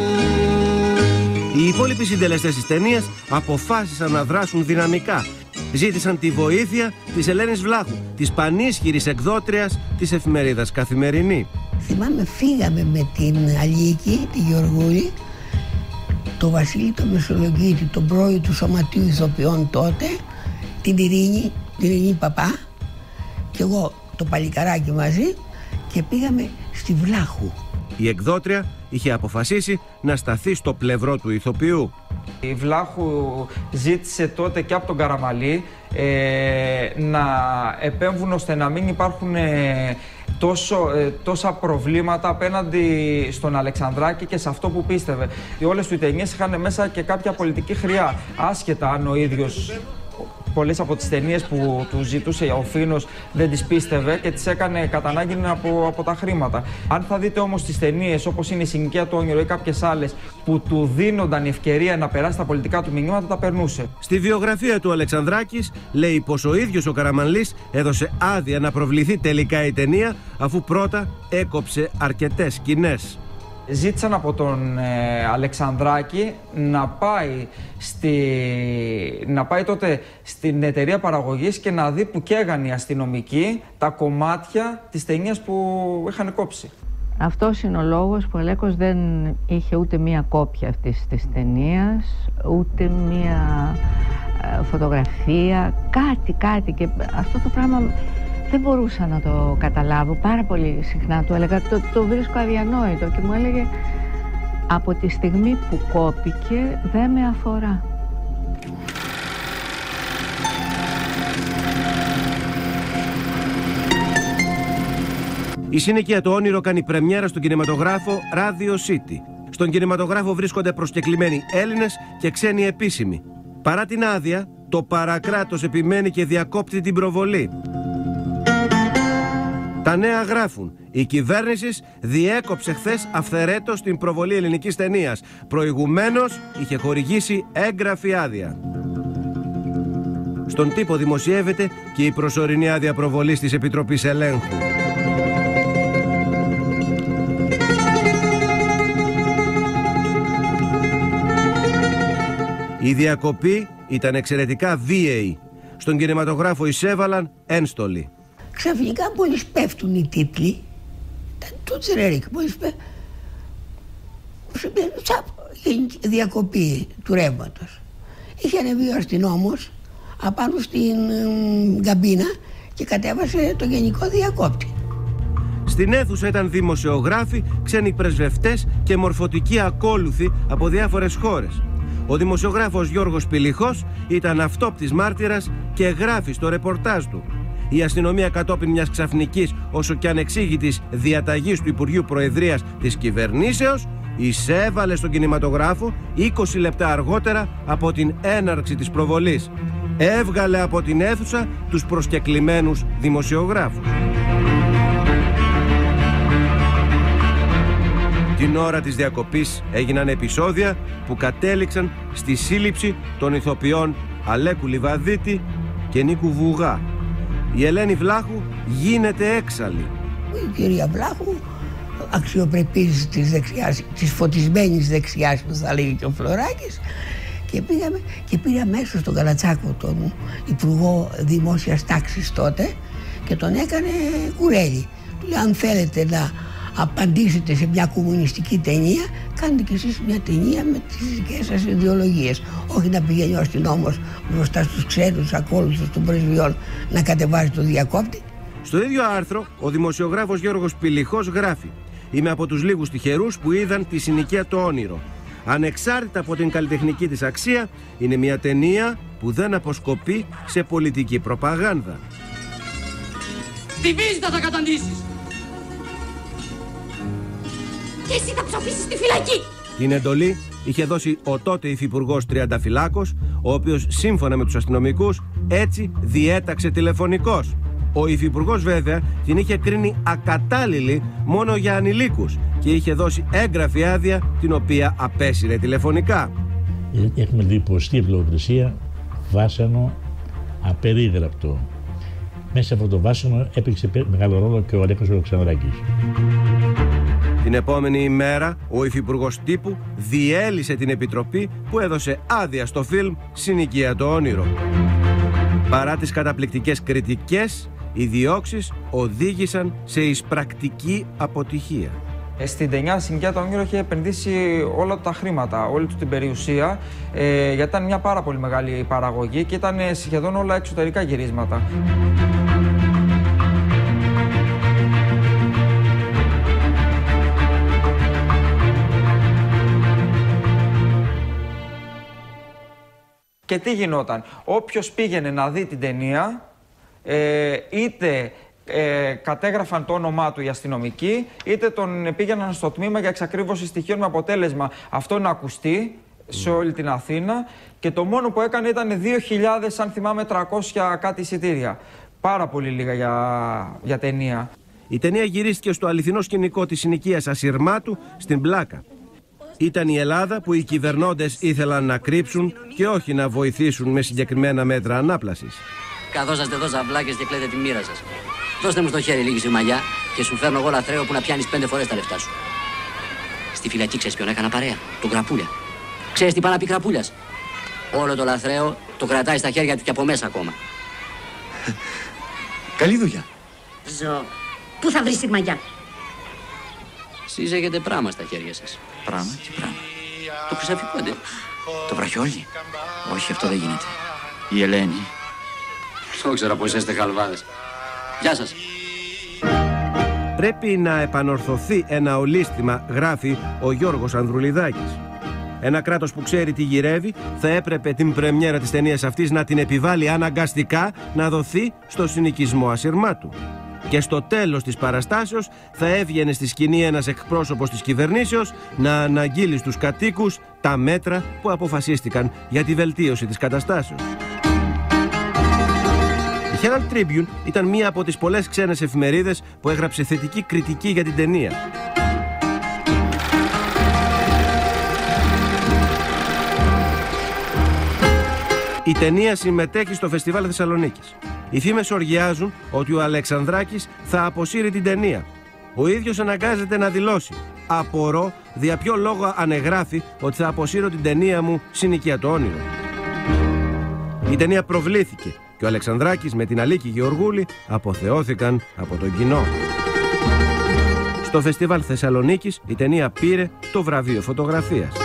Οι υπόλοιποι συντελεστές της ταινίας αποφάσισαν να δράσουν δυναμικά. Ζήτησαν τη βοήθεια της Ελένης Βλάχου, της πανίσχυρης εκδότριας της εφημερίδας Καθημερινή. Θυμάμαι, φύγαμε με την Αλίκη, τη Γεωργούλη, το Βασίλη το Μεσολογγίτη, τον πρόεδρο του Σωματείου Ηθοποιών τότε, την Ειρήνη Παπά και εγώ το παλικαράκι μαζί, και πήγαμε στη Βλάχου. Η εκδότρια είχε αποφασίσει να σταθεί στο πλευρό του ηθοποιού. Η Βλάχου ζήτησε τότε και από τον Καραμαλή να επέμβουν ώστε να μην υπάρχουν τόσα προβλήματα απέναντι στον Αλεξανδράκη και σε αυτό που πίστευε. Όλες του οι ταινίες είχαν μέσα και κάποια πολιτική χρειά, άσχετα αν ο ίδιος πολλές από τις ταινίες που του ζητούσε ο Φίνος δεν τις πίστευε και τις έκανε κατά ανάγκη από τα χρήματα. Αν θα δείτε όμως τις ταινίες όπως είναι η Συνοικία του Όνειρο ή κάποιες άλλες που του δίνονταν η ευκαιρία να περάσει τα πολιτικά του μηνύματα, τα περνούσε. Στη βιογραφία του Αλεξανδράκης λέει πως ο ίδιος ο Καραμανλής έδωσε άδεια να προβληθεί τελικά η ταινία, αφού πρώτα έκοψε αρκετές σκηνές. Ζήτησαν από τον Αλεξανδράκη να πάει τότε στην εταιρεία παραγωγής και να δει που καίγαν οι αστυνομικοί τα κομμάτια της ταινίας που είχαν κόψει. Αυτός είναι ο λόγος που ο Αλέκος δεν είχε ούτε μία κόπια αυτής της ταινίας, ούτε μία φωτογραφία, κάτι, και αυτό το πράγμα δεν μπορούσα να το καταλάβω. Πάρα πολύ συχνά του έλεγα, το βρίσκω αδιανόητο, και μου έλεγε από τη στιγμή που κόπηκε δεν με αφορά. Η Συνοικία το Όνειρο κάνει πρεμιέρα στον κινηματογράφο Radio City. Στον κινηματογράφο βρίσκονται προσκεκλημένοι Έλληνες και ξένοι επίσημοι. Παρά την άδεια, το παρακράτος επιμένει και διακόπτει την προβολή. Τα νέα γράφουν. Η κυβέρνηση διέκοψε χθες αυθαιρέτως την προβολή ελληνικής ταινίας. Προηγουμένως είχε χορηγήσει έγγραφη άδεια. Στον τύπο δημοσιεύεται και η προσωρινή άδεια προβολής της Επιτροπής Ελέγχου. Η διακοπή ήταν εξαιρετικά βίαιη. Στον κινηματογράφο εισέβαλαν ένστολοι. Ξαφνικά μόλις πέφτουν οι τίτλοι, το Τσερέρικ, μόλις πέφτουν, διακοπή του ρεύματος. Είχε ανεβεί ο αστυνόμος απάνω στην καμπίνα και κατέβασε το γενικό διακόπτη. Στην αίθουσα ήταν δημοσιογράφοι, ξένοι πρεσβευτές και μορφωτικοί ακόλουθοι από διάφορες χώρες. Ο δημοσιογράφος Γιώργος Πηλιχός ήταν αυτόπτης μάρτυρας και γράφει στο ρεπορτάζ του. Η αστυνομία, κατόπιν μιας ξαφνικής όσο και ανεξήγητης διαταγής του Υπουργείου Προεδρίας της κυβερνήσεως, εισέβαλε στον κινηματογράφο 20 λεπτά αργότερα από την έναρξη της προβολής. Έβγαλε από την αίθουσα τους προσκεκλημένους δημοσιογράφους. Την ώρα της διακοπής έγιναν επεισόδια που κατέληξαν στη σύλληψη των ηθοποιών Αλέκου Λιβαδίτη και Νίκου Βουγά. Η Ελένη Βλάχου γίνεται έξαλλη. Η κυρία Βλάχου, αξιοπρεπής της φωτισμένης δεξιάς που θα λέγει και ο Φλωράκης, και πήγαμε και πήρε αμέσως τον Καλατσάκο, τον Υπουργό Δημόσιας Τάξης τότε, και τον έκανε κουρέλι. Του λέει, αν θέλετε να απαντήσετε σε μια κομμουνιστική ταινία, κάντε κι εσείς μια ταινία με τις δικές σας ιδεολογίες. Όχι να πηγαίνει ο αστυνόμος μπροστά στους ξένους ακόλουθους των πρεσβειών να κατεβάζει το διακόπτη. Στο ίδιο άρθρο, ο δημοσιογράφος Γιώργος Πηλιχός γράφει: «Είμαι από τους λίγους τυχερούς που είδαν τη Συνοικία το Όνειρο. Ανεξάρτητα από την καλλιτεχνική της αξία, είναι μια ταινία που δεν αποσκοπεί σε πολιτική προπαγάνδα». Τη βίζα θα καταντήσεις! Και εσύ θα ψοφήσεις στη φυλακή! Την εντολή είχε δώσει ο τότε υφυπουργός Τριανταφυλάκος, ο οποίος σύμφωνα με τους αστυνομικούς έτσι διέταξε τηλεφωνικώς. Ο υφυπουργός βέβαια την είχε κρίνει ακατάλληλη μόνο για ανηλίκους και είχε δώσει έγγραφη άδεια, την οποία απέσυρε τηλεφωνικά. Έχουμε δει υποστή ευλογοκρισία, βάσανο, απερίγραπτο. Μέσα από το βάσανο έπαιξε μεγάλο ρόλο και ο Αλέκος Αλεξανδράκης. Την επόμενη ημέρα, ο Υφυπουργός Τύπου διέλυσε την επιτροπή που έδωσε άδεια στο φιλμ «Συνοικία το όνειρο». Παρά τις καταπληκτικές κριτικές, οι διώξεις οδήγησαν σε εισπρακτική αποτυχία. Στην ταινία «Συνοικία το όνειρο» είχε επενδύσει όλα τα χρήματα, όλη του την περιουσία, γιατί ήταν μια πάρα πολύ μεγάλη παραγωγή και ήταν σχεδόν όλα εξωτερικά γυρίσματα. Και τι γινόταν? Όποιος πήγαινε να δει την ταινία, είτε κατέγραφαν το όνομά του οι αστυνομικοί, είτε τον πήγαιναν στο τμήμα για εξακρίβωση στοιχείων με αποτέλεσμα αυτό να ακουστεί σε όλη την Αθήνα, και το μόνο που έκανε ήταν 2.000, αν θυμάμαι, 300 κάτι εισιτήρια. Πάρα πολύ λίγα για ταινία. Η ταινία γυρίστηκε στο αληθινό σκηνικό της συνοικίας Ασυρμάτου στην Πλάκα. Ήταν η Ελλάδα που οι κυβερνώντες ήθελαν να κρύψουν και όχι να βοηθήσουν με συγκεκριμένα μέτρα ανάπλασης. Καθόσαστε εδώ ζαβλάκες και κλαίτε τη μοίρα σας. Δώστε μου στο χέρι λίγη σιρμαγιά και σου φέρνω εγώ λαθρέο που να πιάνεις 5 φορές τα λεφτά σου. Στη φυλακή ξέρεις ποιον έκανα παρέα? Τον Κραπούλια. Ξέρεις τι πάει να πει Κραπούλιας? Όλο το λαθρέο το κρατάει στα χέρια του και από μέσα ακόμα. Καλή δουλειά. Ζω. Πού θα βρεις σιρμαγιά? Εσείς έχετε πράμα στα χέρια σας. Πράμα, τι πράμα? Το χρυσαφικό, ντε. Το βραχιόλι? Όχι, αυτό δεν γίνεται. Η Ελένη. Το ξέρω πως είστε χαλβάδες. Γεια σας. Πρέπει να επανορθωθεί ένα ολίσθημα, γράφει ο Γιώργος Ανδρουλιδάκης. Ένα κράτος που ξέρει τι γυρεύει θα έπρεπε την πρεμιέρα της ταινίας αυτής να την επιβάλλει αναγκαστικά να δοθεί στο συνοικισμό Ασυρμάτου. Και στο τέλος της παραστάσεως θα έβγαινε στη σκηνή ένας εκπρόσωπος της κυβερνήσεως να αναγγείλει στους κατοίκους τα μέτρα που αποφασίστηκαν για τη βελτίωση της καταστάσεως. Η Herald Tribune ήταν μία από τις πολλές ξένες εφημερίδες που έγραψε θετική κριτική για την ταινία. Η ταινία συμμετέχει στο Φεστιβάλ Θεσσαλονίκης. Οι φήμες οργιάζουν ότι ο Αλεξανδράκης θα αποσύρει την ταινία. Ο ίδιος αναγκάζεται να δηλώσει: «Απορώ δια ποιο λόγο ανεγράφει ότι θα αποσύρω την ταινία μου «Συνοικία το όνειρο». Η ταινία προβλήθηκε και ο Αλεξανδράκης με την Αλίκη Γεωργούλη αποθεώθηκαν από τον κοινό. Στο Φεστιβάλ Θεσσαλονίκης η ταινία πήρε το βραβείο φωτογραφίας.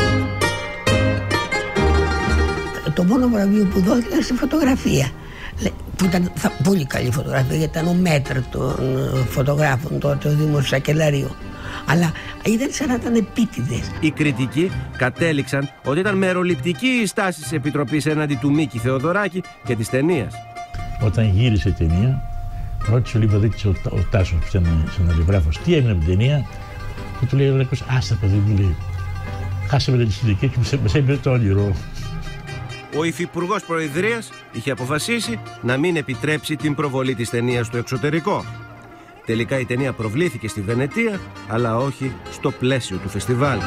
Το μόνο βραβείο που δόθηκε στη φωτογραφία, που ήταν πολύ καλή φωτογραφία, γιατί ήταν ο μέτρ των φωτογράφων τότε, ο Δήμος Σακελαρίου. Αλλά ήταν σαν να ήταν επίτηδες. Οι κριτικοί κατέληξαν ότι ήταν μεροληπτική η στάση της Επιτροπής έναντι του Μίκη Θεοδωράκη και της ταινίας. Όταν γύρισε η ταινία, ρώτησε ο Λιβαδίτης ο Τάσος που ήταν σεναριογράφος τι έγινε από την ταινία, και του λέει ο Λέκος: «Άστα παιδί μου», λέει, «χάσαμε την συλλογία και μας έμπαινε το όνειρο». Ο Υφυπουργός Προεδρίας είχε αποφασίσει να μην επιτρέψει την προβολή της ταινίας στο εξωτερικό. Τελικά η ταινία προβλήθηκε στη Βενετία, αλλά όχι στο πλαίσιο του φεστιβάλ.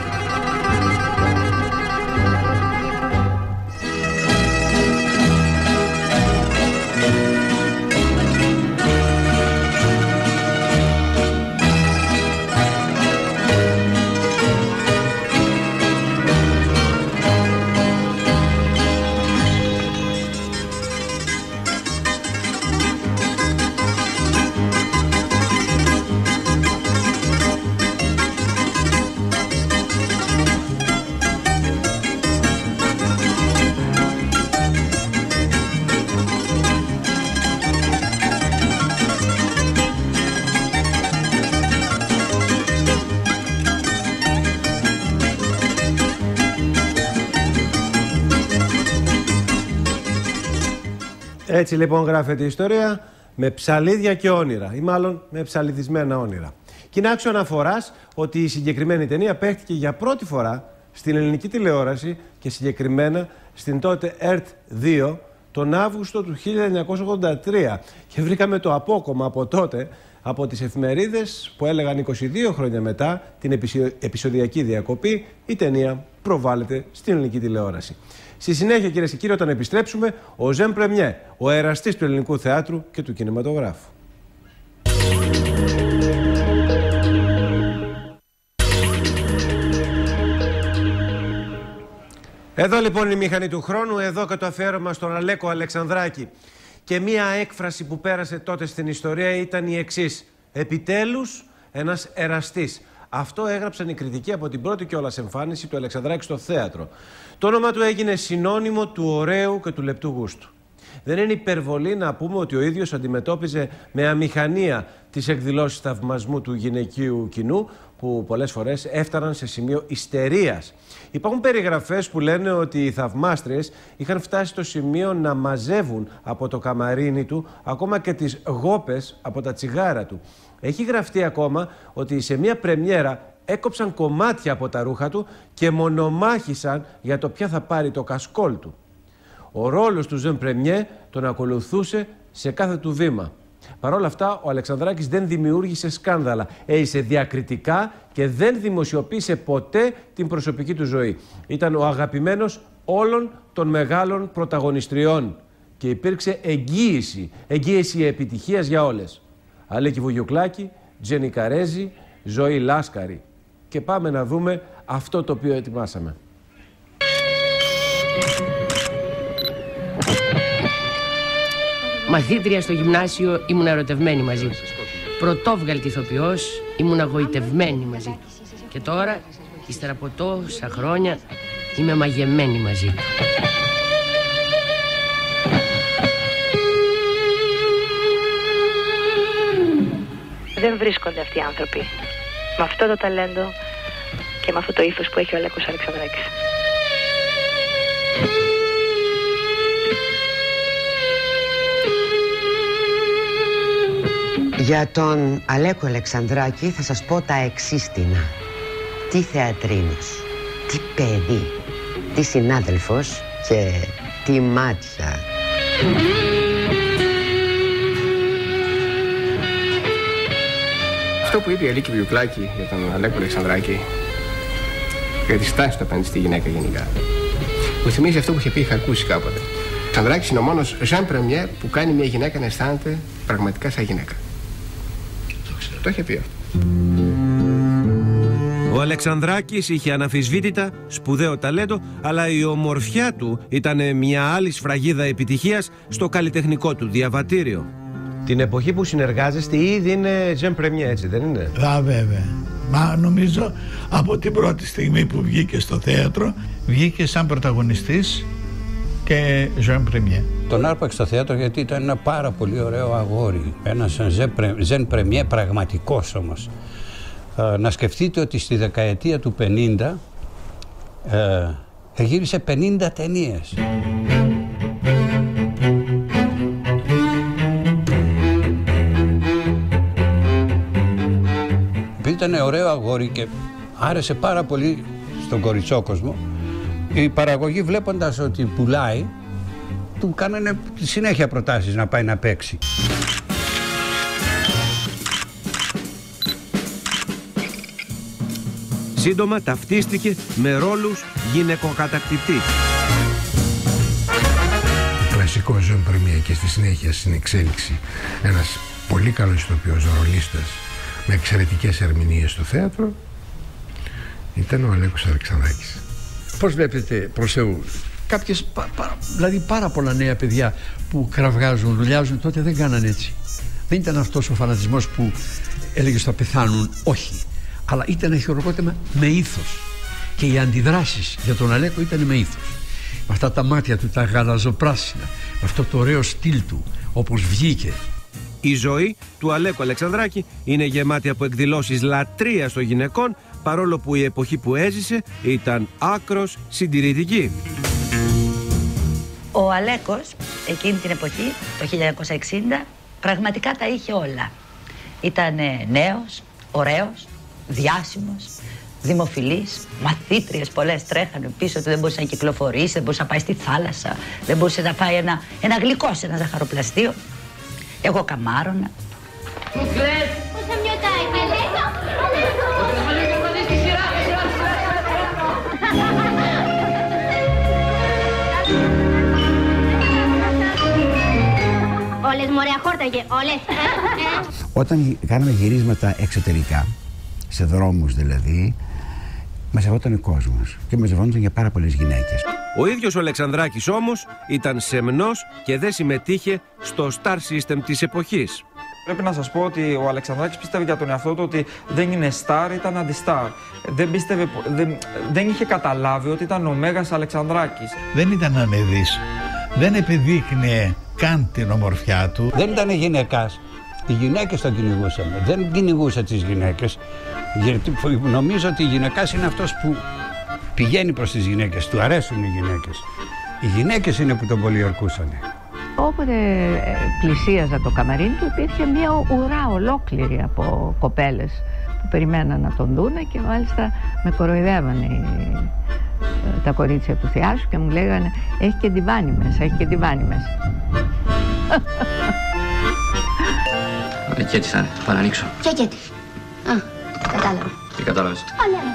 Έτσι λοιπόν γράφεται η ιστορία με ψαλίδια και όνειρα, ή μάλλον με ψαλιδισμένα όνειρα. Και είναι άξιο αναφοράς ότι η συγκεκριμένη ταινία παίχτηκε για πρώτη φορά στην ελληνική τηλεόραση και συγκεκριμένα στην τότε ΕΡΤ 2 τον Αύγουστο του 1983. Και βρήκαμε το απόκομμα από τότε από τις εφημερίδες που έλεγαν 22 χρόνια μετά την επεισοδιακή διακοπή, η ταινία προβάλλεται στην ελληνική τηλεόραση. Στη συνέχεια, κυρίες και κύριοι, όταν επιστρέψουμε, ο Ζεν Πρεμιέ, ο εραστής του ελληνικού θεάτρου και του κινηματογράφου. Εδώ λοιπόν είναι η μηχανή του χρόνου, εδώ και το αφιέρωμα στον Αλέκο Αλεξανδράκη. Και μία έκφραση που πέρασε τότε στην ιστορία ήταν η εξής: επιτέλους ένας εραστής. Αυτό έγραψαν οι κριτικοί από την πρώτη κιόλας εμφάνιση του Αλεξανδράκη στο θέατρο. Το όνομα του έγινε συνώνυμο του ωραίου και του λεπτού γούστου. Δεν είναι υπερβολή να πούμε ότι ο ίδιος αντιμετώπιζε με αμηχανία τις εκδηλώσεις θαυμασμού του γυναικείου κοινού, που πολλές φορές έφταναν σε σημείο ιστερίας. Υπάρχουν περιγραφές που λένε ότι οι θαυμάστριες είχαν φτάσει στο σημείο να μαζεύουν από το καμαρίνι του ακόμα και τις γόπες από τα τσιγάρα του. Έχει γραφτεί ακόμα ότι σε μια πρεμιέρα έκοψαν κομμάτια από τα ρούχα του και μονομάχησαν για το ποια θα πάρει το κασκόλ του. Ο ρόλος του Ζεν Πρεμιέ τον ακολουθούσε σε κάθε του βήμα. Παρ' όλα αυτά, ο Αλεξανδράκης δεν δημιούργησε σκάνδαλα, έζησε διακριτικά και δεν δημοσιοποίησε ποτέ την προσωπική του ζωή. Ήταν ο αγαπημένος όλων των μεγάλων πρωταγωνιστριών και υπήρξε εγγύηση επιτυχίας για όλες. Αλέκη Βουγιουκλάκη, Τζένι Καρέζη, Ζωή Λάσκαρη. Και πάμε να δούμε αυτό το οποίο ετοιμάσαμε. Μαθήτρια στο γυμνάσιο ήμουν ερωτευμένη μαζί του. Πρωτόβγαλτη ηθοποιός ήμουν αγωιτευμένη μαζί του. Και τώρα, ύστερα από τόσα χρόνια, είμαι μαγεμένη μαζί του. Δεν βρίσκονται αυτοί οι άνθρωποι με αυτό το ταλέντο και με αυτό το ύφος που έχει ο Αλέκος Αλεξανδράκης. Για τον Αλέκο Αλεξανδράκη θα σας πω τα εξίστινα. Τι θεατρίνος, τι παιδί, τι συνάδελφος και τι μάτια. Αυτό που είπε η Αλέκη Βουγιουκλάκη για τον Αλέκο Αλεξανδράκη, για τη στάση του απέναντι στη γυναίκα γενικά, μου θυμίζει αυτό που είχε πει η Χαρκούση κάποτε. Ο Αλεξανδράκης είναι ο μόνος Ζεν Πρεμιέ που κάνει μια γυναίκα να αισθάνεται πραγματικά σαν γυναίκα. Το είχε πει αυτό. Ο Αλεξανδράκης είχε αναμφισβήτητα σπουδαίο ταλέντο, αλλά η ομορφιά του ήταν μια άλλη σφραγίδα επιτυχίας στο καλλιτεχνικό του διαβατήριο. Την εποχή που συνεργάζεστε ήδη είναι Ζεν Πρεμιέ, έτσι δεν είναι? Βέβαια. Μα νομίζω από την πρώτη στιγμή που βγήκε στο θέατρο, βγήκε σαν πρωταγωνιστής και Ζεν Πρεμιέ. Τον άρπαξε στο θέατρο γιατί ήταν ένα πάρα πολύ ωραίο αγόρι. Ένας Ζεν Πρεμιέ πραγματικός όμως. Να σκεφτείτε ότι στη δεκαετία του 50 γύρισε 50 ταινίες. Επειδή ήταν ωραίο αγόρι και άρεσε πάρα πολύ στον κοριτσόκοσμο, οι παραγωγοί βλέποντας ότι πουλάει, του κάνανε συνέχεια προτάσεις να πάει να παίξει. Σύντομα ταυτίστηκε με ρόλους γυναικοκατακτητή. Κλασικό Ζεν Πρεμιέ και στη συνέχεια στην εξέλιξη ένας πολύ καλός ηθοποιός ρολίστας με εξαιρετικές ερμηνείες στο θέατρο ήταν ο Αλέκος Αλεξανδράκης. Πώς βλέπετε προς Θεού, κάποιες, δηλαδή πάρα πολλά νέα παιδιά που κραυγάζουν, δουλειάζουν, τότε δεν κάνανε έτσι. Δεν ήταν αυτός ο φανατισμός που έλεγες θα πεθάνουν, όχι. Αλλά ήταν χειροκρότημα με ήθος. Και οι αντιδράσεις για τον Αλέκο ήταν με ήθος. Με αυτά τα μάτια του, τα γαλαζοπράσινα, με αυτό το ωραίο στυλ του, όπως βγήκε. Η ζωή του Αλέκου Αλεξανδράκη είναι γεμάτη από εκδηλώσεις λατρείας των γυναικών, παρόλο που η εποχή που έζησε ήταν άκρος συντηρητική. Ο Αλέκος εκείνη την εποχή, το 1960, πραγματικά τα είχε όλα. Ήταν νέος, ωραίος, διάσημος, δημοφιλής, μαθήτριες πολλές τρέχανε πίσω του, δεν μπορούσε να κυκλοφορήσει, δεν μπορούσε να πάει στη θάλασσα, δεν μπορούσε να φάει ένα γλυκό σε ένα ζαχαροπλαστείο. Εγώ καμάρωνα. Μου κλαις. Πώς θα μοιωτάει, Αλέκο. Όλες μωρέα χόρταγε, όλες. Όταν κάναμε γυρίσματα εξωτερικά, σε δρόμους δηλαδή, μαζευόταν ο κόσμος και μαζευόταν για πάρα πολλές γυναίκες. Ο ίδιος ο Αλεξανδράκης όμως ήταν σεμνός και δεν συμμετείχε στο star system της εποχής. Πρέπει να σας πω ότι ο Αλεξανδράκης πίστευε για τον εαυτό του ότι δεν είναι star, ήταν αντιστάρ. Δεν είχε καταλάβει ότι ήταν ο Μέγας Αλεξανδράκης. Δεν ήταν ανεδής. Δεν επιδείκνυε καν την ομορφιά του. Δεν ήταν γυναικάς. Οι γυναίκες τον κυνηγούσαν. Δεν κυνηγούσε τις γυναίκες. Γιατί νομίζω ότι η γυναικάς είναι αυτός που πηγαίνει προς τις γυναίκες. Του αρέσουν οι γυναίκες. Οι γυναίκες είναι που τον πολιορκούσαν. Όποτε πλησίαζα το καμαρίνι του υπήρχε μια ουρά ολόκληρη από κοπέλες που περιμέναν να τον δούνε και μάλιστα με κοροϊδεύανε τα κορίτσια του θεάσου και μου λέγανε έχει και ντιβάνι μέσα, έχει και ντιβάνι μέσα. Και έτσι θα είναι, πάω να ανοίξω. Και έτσι. Α, κατάλαβα. Τι κατάλαβες?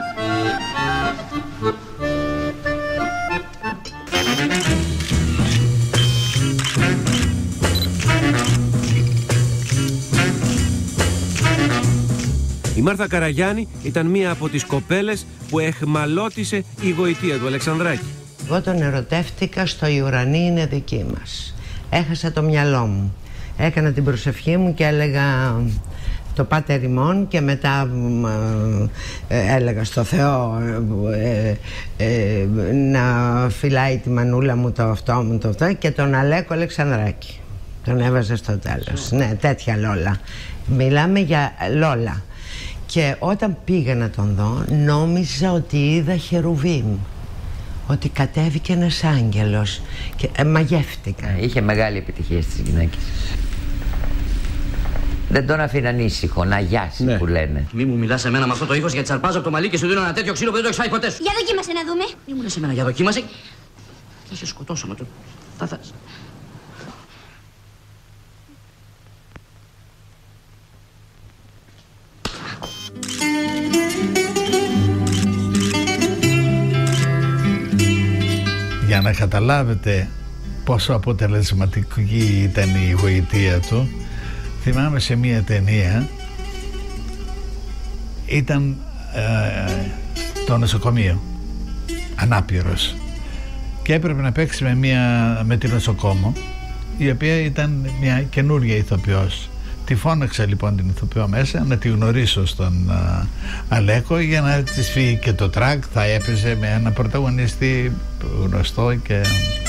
Η Μάρθα Καραγιάννη ήταν μία από τις κοπέλες που εχμαλώτησε η γοητεία του Αλεξανδράκη. Εγώ τον ερωτεύτηκα στο «Η ουρανή είναι δική μας». Έχασα το μυαλό μου. Έκανα την προσευχή μου και έλεγα το Πάτερ ημών και μετά έλεγα στο Θεό να φυλάει τη μανούλα μου το αυτό μου το αυτό και τον Αλέκο Αλεξανδράκη. Τον έβαζα στο τέλος. Ναι, τέτοια Λόλα. Μιλάμε για Λόλα. Και όταν πήγα να τον δω νόμιζα ότι είδα χερουβίμ. Ότι κατέβηκε ένας άγγελος και μαγεύτηκα. Είχε μεγάλη επιτυχία στις γυναίκες. Δεν τον αφήναν ήσυχο, να γιάσει που λένε. Μη μου μιλάς σε μένα με αυτό το ύφος γιατί σαρπάζω από το μαλλί και σου δίνω ένα τέτοιο ξύλο που δεν το έχεις φάει ποτέ σου. Για δοκίμασε να δούμε. Μη μου λες σε μένα για δοκίμασε. Θα σε σκοτώσω με το... Θα... Για να καταλάβετε πόσο αποτελεσματική ήταν η γοητεία του, θυμάμαι σε μία ταινία ήταν το νοσοκομείο, ανάπηρος, και έπρεπε να παίξει με την νοσοκόμο, η οποία ήταν μια καινούργια ηθοποιός. Τη φώναξα λοιπόν την ηθοποιό μέσα να τη γνωρίσω στον Αλέκο για να της φύγει και το τρακ. Θα έπαιζε με ένα πρωταγωνιστή γνωστό και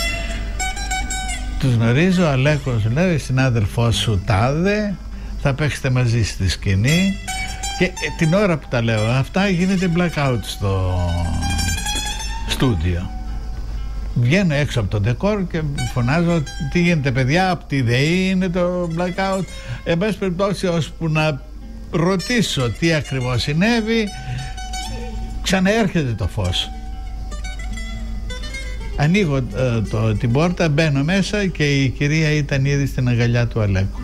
τους γνωρίζω. Ο Αλέκος λέει συνάδελφός σου τάδε, θα παίξετε μαζί στη σκηνή, και την ώρα που τα λέω αυτά γίνεται blackout στο στούντιο. Βγαίνω έξω από το ντεκόρ και φωνάζω τι γίνεται παιδιά, από τη ΔΕΗ είναι το blackout. Εν πάση περιπτώσει, ώσπου να ρωτήσω τι ακριβώς συνέβη, ξαναέρχεται το φως. Ανοίγω την πόρτα, μπαίνω μέσα και η κυρία ήταν ήδη στην αγκαλιά του Αλέκου.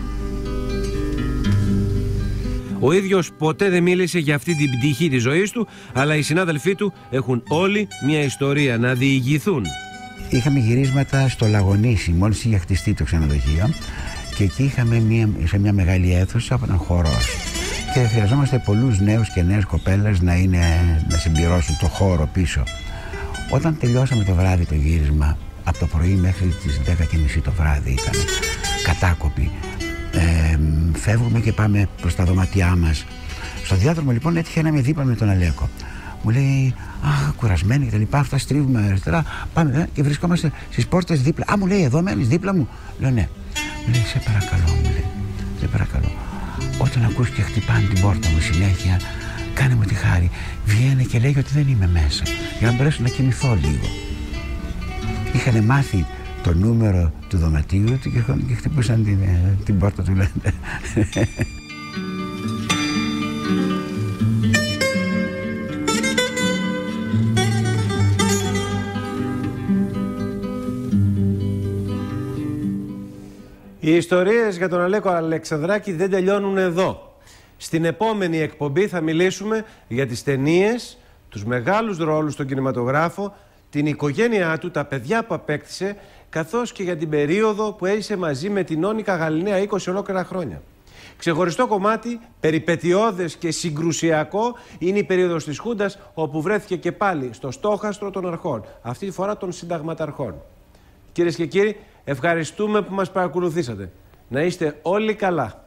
Ο ίδιος ποτέ δεν μίλησε για αυτή την πτυχή της ζωής του, αλλά οι συνάδελφοί του έχουν όλοι μια ιστορία να διηγηθούν. Είχαμε γυρίσματα στο Λαγονίσι, μόλις είχε χτιστεί το ξενοδοχείο, και εκεί είχαμε σε μια μεγάλη αίθουσα από έναν χορός. Και χρειαζόμαστε πολλούς νέους και νέες κοπέλες να συμπληρώσουν το χώρο πίσω. Όταν τελειώσαμε το βράδυ το γύρισμα, από το πρωί μέχρι τις 10:30 το βράδυ ήταν κατάκοποι. Φεύγουμε και πάμε προς τα δωμάτια μας. Στο διάδρομο λοιπόν έτυχε να είμαι δίπλα με τον Αλέκο. Μου λέει, κουρασμένοι και τα λοιπά, αυτά στρίβουμε αριστερά, πάμε και βρισκόμαστε στις πόρτες δίπλα. Μου λέει, εδώ μένεις δίπλα μου? Λέω, ναι. Μου λέει, σε παρακαλώ, μου λέει, σε παρακαλώ. Όταν ακούς και χτυπάνε την πόρτα μου συνέχεια, κάνε μου τη χάρη, βγαίνει και λέει ότι δεν είμαι μέσα, για να μπορέσω να κοιμηθώ λίγο. Είχανε μάθει το νούμερο του δωματίου του και χτυπούσαν την πόρτα του, λένε. Οι ιστορίες για τον Αλέκο Αλεξανδράκη δεν τελειώνουν εδώ. Στην επόμενη εκπομπή θα μιλήσουμε για τις ταινίες, τους μεγάλους ρόλους στον κινηματογράφο, την οικογένειά του, τα παιδιά που απέκτησε, καθώς και για την περίοδο που έζησε μαζί με την Όνικα Γαλιναία 20 ολόκληρα χρόνια. Ξεχωριστό κομμάτι, περιπετειώδες και συγκρουσιακό, είναι η περίοδος της Χούντας, όπου βρέθηκε και πάλι στο στόχαστρο των αρχών, αυτή τη φορά των συνταγματαρχών. Κυρίες και κύριοι, ευχαριστούμε που μας παρακολουθήσατε. Να είστε όλοι καλά.